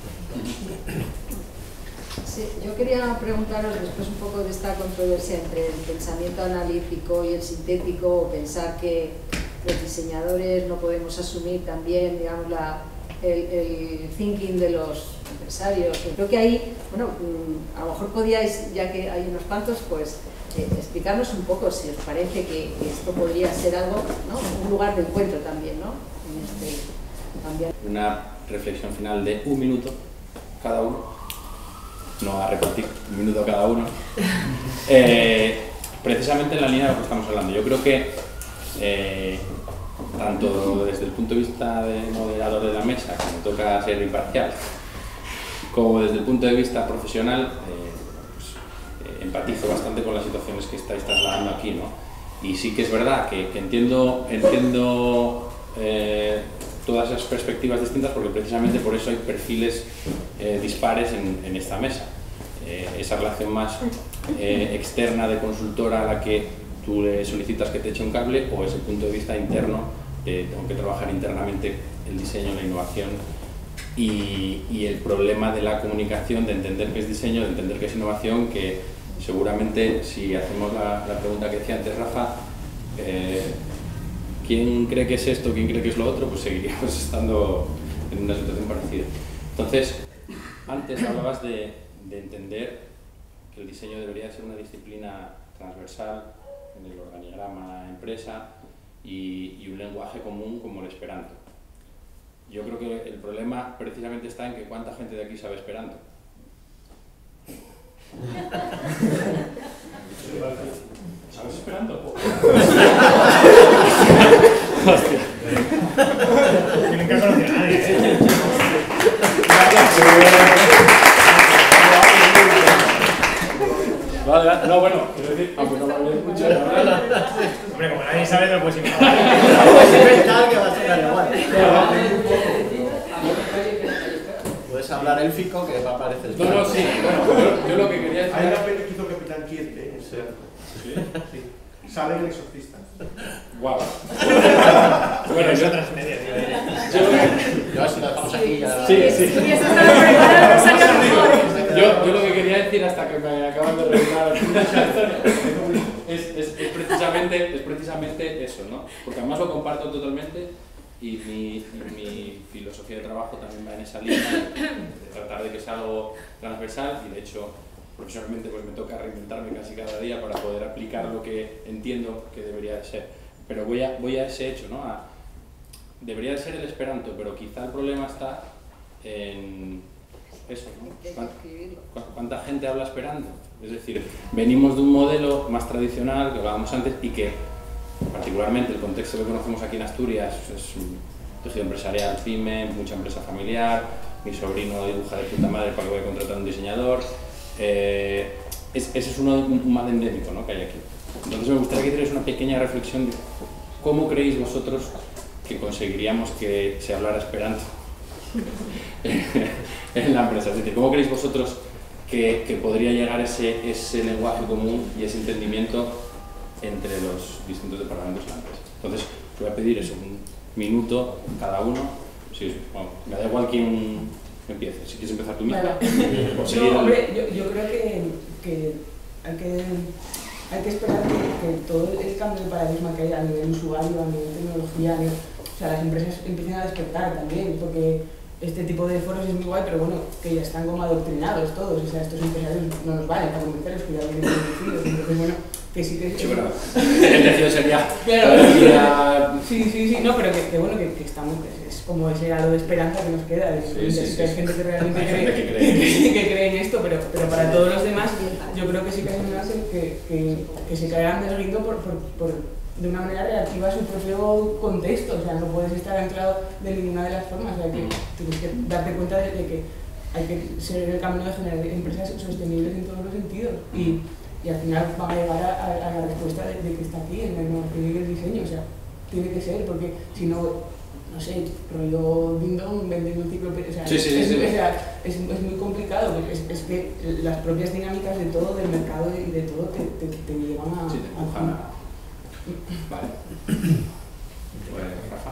Sí, yo quería preguntaros después un poco de esta controversia entre el pensamiento analítico y el sintético, o pensar que los diseñadores no podemos asumir también, digamos, la, el, el thinking de los empresarios. Yo creo que ahí, bueno, a lo mejor podíais, ya que hay unos cuantos, pues eh, explicarnos un poco si os parece que, que esto podría ser algo, ¿no? Un lugar de encuentro también, ¿no? En este, también. Una reflexión final de un minuto cada uno. No a repartir un minuto cada uno. Eh, precisamente en la línea de lo que estamos hablando. Yo creo que eh, tanto desde el punto de vista de moderador de la mesa, que me toca ser imparcial, como desde el punto de vista profesional, eh, pues, eh, empatizo bastante con las situaciones que estáis trasladando aquí, ¿no? Y sí que es verdad que, que entiendo, entiendo eh, todas esas perspectivas distintas, porque precisamente por eso hay perfiles eh, dispares en, en esta mesa. Eh, esa relación más eh, externa de consultora a la que tú le solicitas que te eche un cable, o ese punto de vista interno, eh, tengo que trabajar internamente el diseño, la innovación y, y el problema de la comunicación, de entender qué es diseño, de entender qué es innovación, que seguramente si hacemos la, la pregunta que decía antes Rafa, eh, ¿quién cree que es esto? ¿Quién cree que es lo otro? Pues seguiríamos estando en una situación parecida. Entonces, antes hablabas de, de entender que el diseño debería ser una disciplina transversal en el organigrama empresa y, y un lenguaje común como el Esperanto. Yo creo que el problema precisamente está en que cuánta gente de aquí sabe Esperanto. ¿Sabes Esperanto? Hostia. Yo nunca conocí a nadie, ¿eh? Vale, vale, no, bueno, quiero decir, aunque no lo habéis escuchado, hombre, como nadie sabe, no lo puedes inventar. Puedes inventar que va a sonar igual. Puedes hablar élfico que va a aparecer el No, no, sí, bueno, yo, yo lo que quería decir... Hay una peli que hizo Capitán Kirk, ¿eh? ¿Sí? Sí. Sale el exorcista. Guau. Bueno, es otra media, tío. Yo así lo dejamos aquí ya. Sí, sí. Y eso está preparado, no salió mejor. Yo, yo lo que quería decir hasta que me acaban de revelar es, es, es, precisamente, es precisamente eso, ¿no? Porque además lo comparto totalmente y mi, y mi filosofía de trabajo también va en esa línea de tratar de que sea algo transversal, y de hecho profesionalmente pues me toca reinventarme casi cada día para poder aplicar lo que entiendo que debería de ser. Pero voy a, voy a ese hecho, ¿no? A, debería de ser el Esperanto, pero quizá el problema está en eso, ¿no? ¿Cuánta, ¿Cuánta gente habla Esperanto? Es decir, venimos de un modelo más tradicional que hablábamos antes y que, particularmente el contexto que conocemos aquí en Asturias, es un tejido empresarial, pyme, mucha empresa familiar, mi sobrino dibuja de puta madre para que voy a contratar a un diseñador. Eh, es, ese es uno, un, un mal endémico, ¿no? Que hay aquí. Entonces me gustaría que hicierais una pequeña reflexión de cómo creéis vosotros que conseguiríamos que se hablara Esperanto en la empresa. Es decir, ¿cómo creéis vosotros que, que podría llegar ese, ese lenguaje común y ese entendimiento entre los distintos departamentos de la empresa? Entonces, os voy a pedir eso, un minuto cada uno. Sí, bueno, me da igual quién empiece. Si quieres empezar tú misma. Vale. No, hombre, yo, yo creo que, que hay que hay que esperar que, que todo el cambio de paradigma que hay a nivel usuario, a nivel tecnología, a nivel, o sea, las empresas empiecen a despertar también, porque este tipo de foros es muy guay, pero bueno, que ya están como adoctrinados todos, o sea, estos empresarios no nos valen para convencerlos, que ya vienen convencidos, entonces bueno, que sí que... Sí, bueno, la intención sería... Claro, sería... sí, sí, sí, no, pero que, que bueno, que, que estamos, es, es como ese halo de esperanza que nos queda, de, Sí, de, sí, de sí, que hay sí. gente que realmente Hay cree, gente que cree. que, que cree en esto, pero, pero para todos los demás, yo creo que sí que hay una que, que, que se caerán del guindo por, por, por, de una manera reactiva a su propio contexto, o sea, no puedes estar anclado de ninguna de las formas, o sea, que tienes que darte cuenta de, de que hay que ser el camino de generar empresas sostenibles en todos los sentidos y, y al final van a llegar a, a, a la respuesta de, de que está aquí, en la innovación y el diseño, o sea, tiene que ser, porque si no, no sé, rollo Dindon vendiendo enciclopedia, o sea, Sí, sí, sí, es, sí. o sea, es, es muy complicado, porque es, es que las propias dinámicas de todo, del mercado y de todo, te, te, te llevan a... Sí, te empujan a... Vale. Pues, Rafa.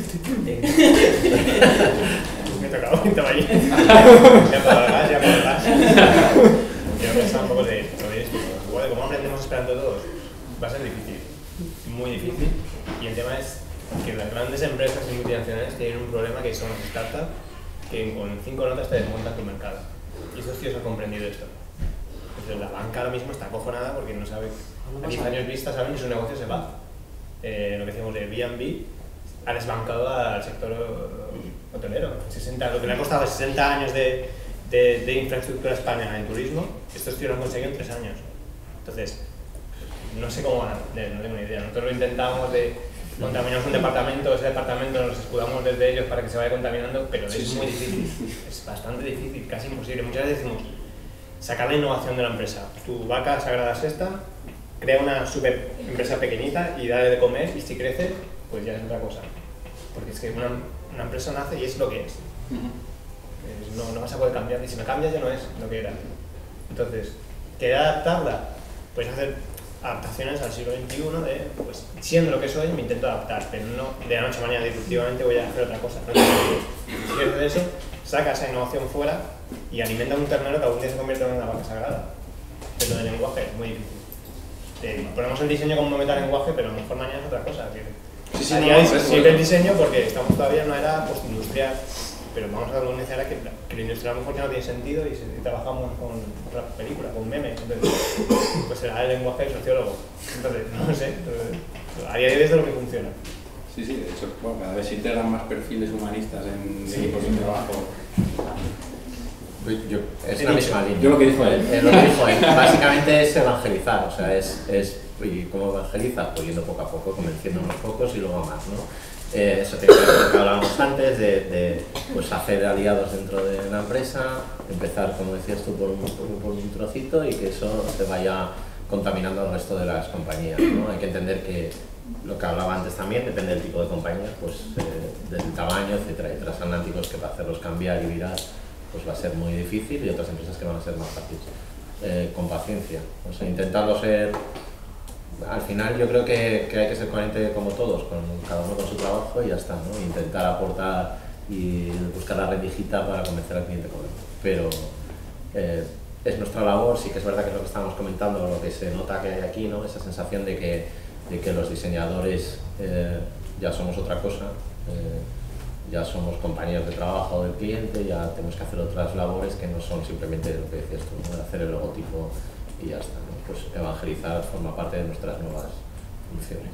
Me tocaba un tamaño. Ya para gas, ya para gas. Yo pensaba un poco de lo que igual de cómo aprendemos esperando todos. Va a ser difícil, muy difícil. Y el tema es que las grandes empresas y multinacionales tienen un problema que son las startups que con cinco notas te desmontan tu mercado. Y esos tíos han comprendido esto. Entonces la banca ahora mismo está acojonada porque no sabe, a diez años vista saben que su negocio se va. Eh, lo que decimos de B and B ha desbancado al sector hotelero. sesenta, lo que le ha costado sesenta años de, de, de infraestructura a España en turismo, estos tíos lo han conseguido en tres años. Entonces, no sé cómo van a hacer, no tengo ni idea. Nosotros lo intentamos de contaminamos un departamento, ese departamento nos escudamos desde ellos para que se vaya contaminando, pero Sí, es sí. muy difícil, es bastante difícil, casi imposible. Muchas veces decimos, sacar la innovación de la empresa. Tu vaca sagrada es esta, crea una super empresa pequeñita y dale de comer, y si crece, pues ya es otra cosa. Porque es que una, una empresa nace y es lo que es. Es- no, no vas a poder cambiar, y si no cambias ya no es lo que era. Entonces, ¿querer adaptarla? Puedes hacer adaptaciones al siglo veintiuno de, pues, siendo lo que soy, me intento adaptar, pero no de la noche a mañana disruptivamente voy a hacer otra cosa. No si quieres de eso, saca esa innovación fuera y alimenta un ternero que algún día se convierte en una vaca sagrada. Pero de lenguaje es muy difícil. Eh, ponemos el diseño como un metalenguaje, pero a lo mejor mañana es otra cosa. Que Sí, sí, a no, día no, de hoy es sigue bueno. el diseño porque estamos todavía en una era postindustrial, pero vamos a anunciar que, que lo industrial a lo mejor ya no tiene sentido y, se, y trabajamos con otra película, con memes. Entonces, pues será el lenguaje del sociólogo. Entonces, no sé, a día de hoy es de lo que funciona. Sí, sí, de hecho, bueno, cada vez se integran más perfiles humanistas en Sí. equipos de trabajo. Yo, es He la dicho, misma línea. yo lo que dijo él. Eh, lo que dijo él. Básicamente es evangelizar, o sea, es, es ¿y cómo evangelizas? Pues yendo poco a poco, convenciendo a unos pocos y luego a más, ¿no? Eh, eso tiene que ver con lo que hablábamos antes, de, de pues, hacer aliados dentro de la empresa, empezar, como decías tú, por un, por un- por un trocito y que eso se vaya contaminando al resto de las compañías, ¿no? Hay que entender que lo que hablaba antes también, depende del tipo de compañía, pues eh, del tamaño, etcétera. Hay transatlánticos que para hacerlos cambiar y virar pues va a ser muy difícil y otras empresas que van a ser más fáciles. Eh, con paciencia, o sea, intentando ser... Al final yo creo que, que hay que ser coherente como todos, con cada uno con su trabajo y ya está, ¿no? Intentar aportar y buscar la rendijita para convencer al cliente con él. Pero eh, es nuestra labor, sí que es verdad que es lo que estábamos comentando, lo que se nota que hay aquí, ¿no? Esa sensación de que, de que los diseñadores eh, ya somos otra cosa, eh, ya somos compañeros de trabajo del cliente, ya tenemos que hacer otras labores que no son simplemente lo que decías tú, ¿no? De hacer el logotipo y ya está, ¿no? Pues evangelizar forma parte de nuestras nuevas funciones.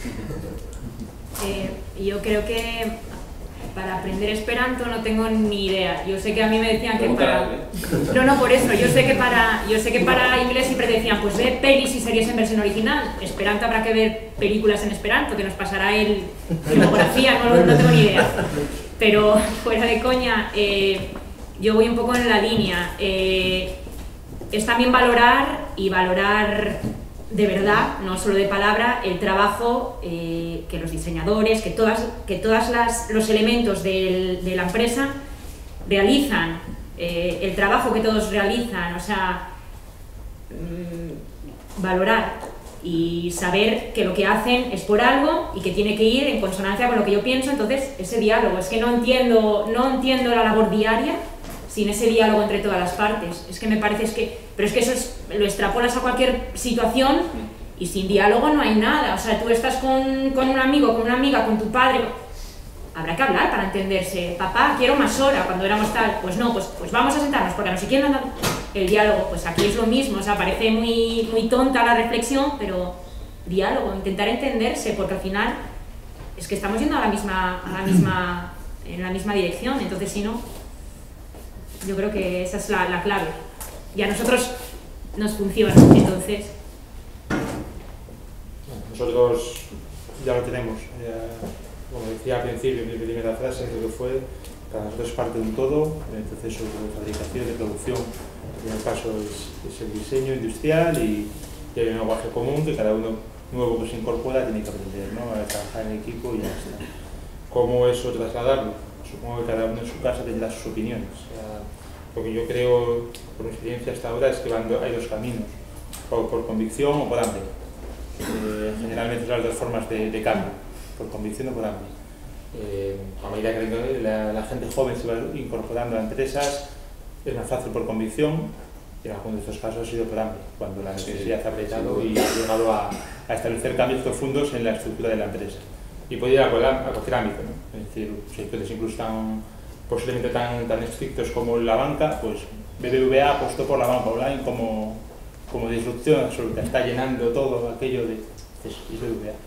Eh, yo creo que para aprender Esperanto no tengo ni idea. Yo sé que a mí me decían que para... No, no, por eso. Yo sé que para, yo sé que para inglés siempre decían, pues ve pelis y series en versión original. Esperanto habrá que ver películas en Esperanto, que nos pasará el filmografía, no, no tengo ni idea. Pero fuera de coña, eh, yo voy un poco en la línea. Eh, es también valorar y valorar de verdad, no solo de palabra, el trabajo eh, que los diseñadores, que todas, que todas las, los elementos del, de la empresa realizan, eh, el trabajo que todos realizan, o sea, mmm, valorar y saber que lo que hacen es por algo y que tiene que ir en consonancia con lo que yo pienso. Entonces ese diálogo, es que no entiendo, no entiendo la labor diaria sin ese diálogo entre todas las partes. Es que me parece es que, pero es que eso es, lo extrapolas a cualquier situación Y sin diálogo no hay nada. O sea, tú estás con, con un amigo, con una amiga, con tu padre, habrá que hablar para entenderse. Papá, quiero más hora, cuando éramos tal. Pues no, pues, pues vamos a sentarnos, porque no sé quién anda. El diálogo, pues aquí es lo mismo. O sea, parece muy, muy tonta la reflexión, pero diálogo, intentar entenderse, porque al final es que estamos yendo a la misma, a la misma, en la misma dirección. Entonces, si no, yo creo que esa es la, la clave. Y a nosotros nos funciona, entonces... Nosotros ya lo tenemos. Ya, como decía al principio, mi primera frase creo que fue: cada nosotros es parte de un todo, en el proceso de fabricación, de producción. En el caso es, es el diseño industrial y hay un lenguaje común que cada uno nuevo que se incorpora tiene que aprender, ¿no? A trabajar en equipo y ya está. ¿Cómo eso trasladarlo? Supongo que cada uno en su casa tendrá sus opiniones. O sea, lo que yo creo, por mi experiencia hasta ahora, es que van do, hay dos caminos, o por convicción o por hambre. Eh, generalmente son las dos formas de, de cambio, por convicción o por hambre. Eh, a medida que la, la gente joven se va incorporando a empresas, es más fácil por convicción, y en algunos de estos casos ha sido por hambre, cuando la necesidad ha apretado y ha llegado a, a establecer cambios profundos en la estructura de la empresa. Y puede ir a, a cualquier ámbito, ¿no? Es decir, sectores incluso tan, posiblemente tan, tan estrictos como la banca, pues B B V A apostó por la banca online como, como disrupción absoluta, está llenando todo aquello de B B V A.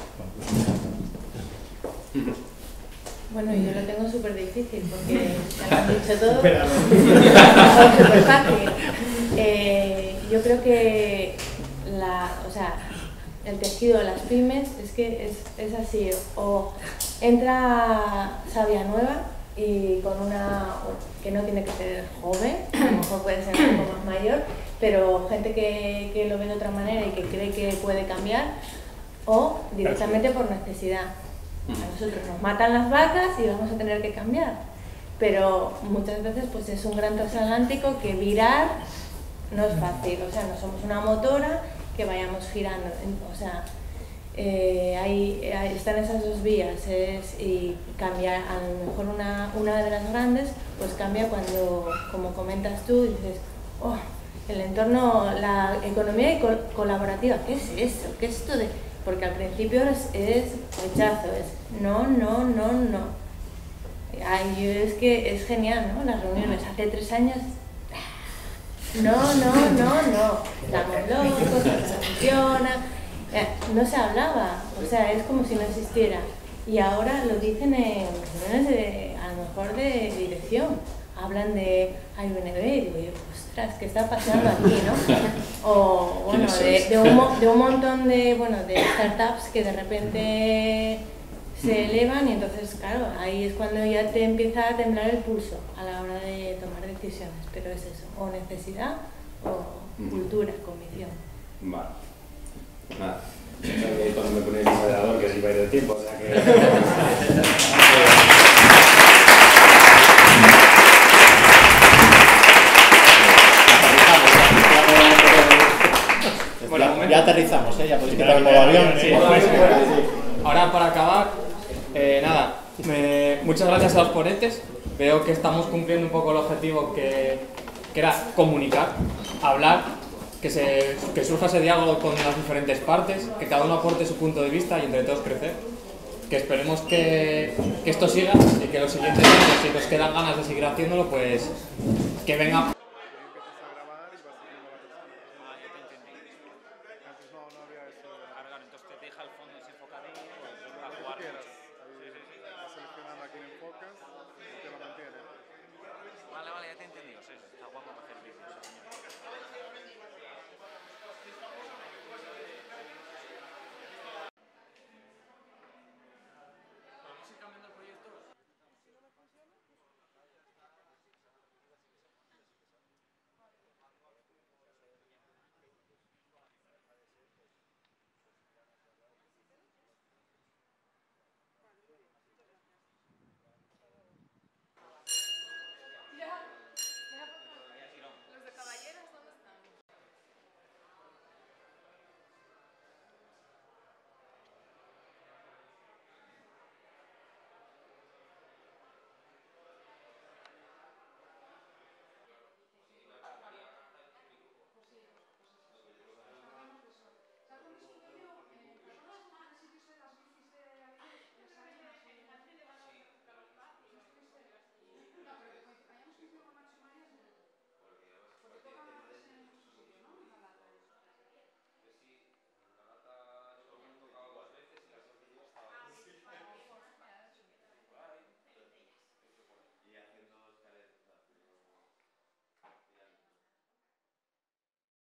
Bueno, pues, bueno, yo lo tengo súper difícil porque ya lo han dicho todo. Es súper fácil. Eh, yo creo que la, o sea, el tejido de las pymes es que es, es así, o entra savia nueva y con una, que no tiene que ser joven, a lo mejor puede ser un poco más mayor, pero gente que, que lo ve de otra manera y que cree que puede cambiar, o directamente por necesidad. A nosotros nos matan las vacas y vamos a tener que cambiar, pero muchas veces pues es un gran transatlántico que virar no es fácil, o sea, no somos una motora que vayamos girando, o sea, eh, hay, hay, están esas dos vías, es, y cambia, a lo mejor una, una de las grandes, pues cambia cuando, como comentas tú, dices, oh, el entorno, la economía y col colaborativa, ¿qué es eso? ¿Qué es esto de...? Porque al principio es, es rechazo, es no, no, no, no. Ay, es que es genial, ¿no? Las reuniones hace tres años, no, no, no, no, estamos locos, no funciona, no se hablaba, o sea, es como si no existiera. Y ahora lo dicen en reuniones de, a lo mejor de dirección, hablan de ay, B N B, y digo yo, ostras, ¿qué está pasando aquí, no? O bueno, de, de, un, de un montón de, bueno, de startups que de repente se elevan y entonces, claro, ahí es cuando ya te empieza a temblar el pulso a la hora de tomar decisiones, pero es eso, o necesidad o cultura, convicción. Vale. Nada. Cuando me pone el moderador que se iba a ir del tiempo, o sea que... Bueno, ya, ya aterrizamos, ¿eh? Ya podéis quitar el modo avión. Sí, pues, ahora para acabar, eh, nada, me, muchas gracias a los ponentes. Veo que estamos cumpliendo un poco el objetivo que, que era comunicar, hablar, que, se, que surja ese diálogo con las diferentes partes, que cada uno aporte su punto de vista y entre todos crecer. Que esperemos que, que esto siga y que los siguientes años, si nos quedan ganas de seguir haciéndolo, pues que venga. Vale, vale, ya te he entendido, sí, está guapo.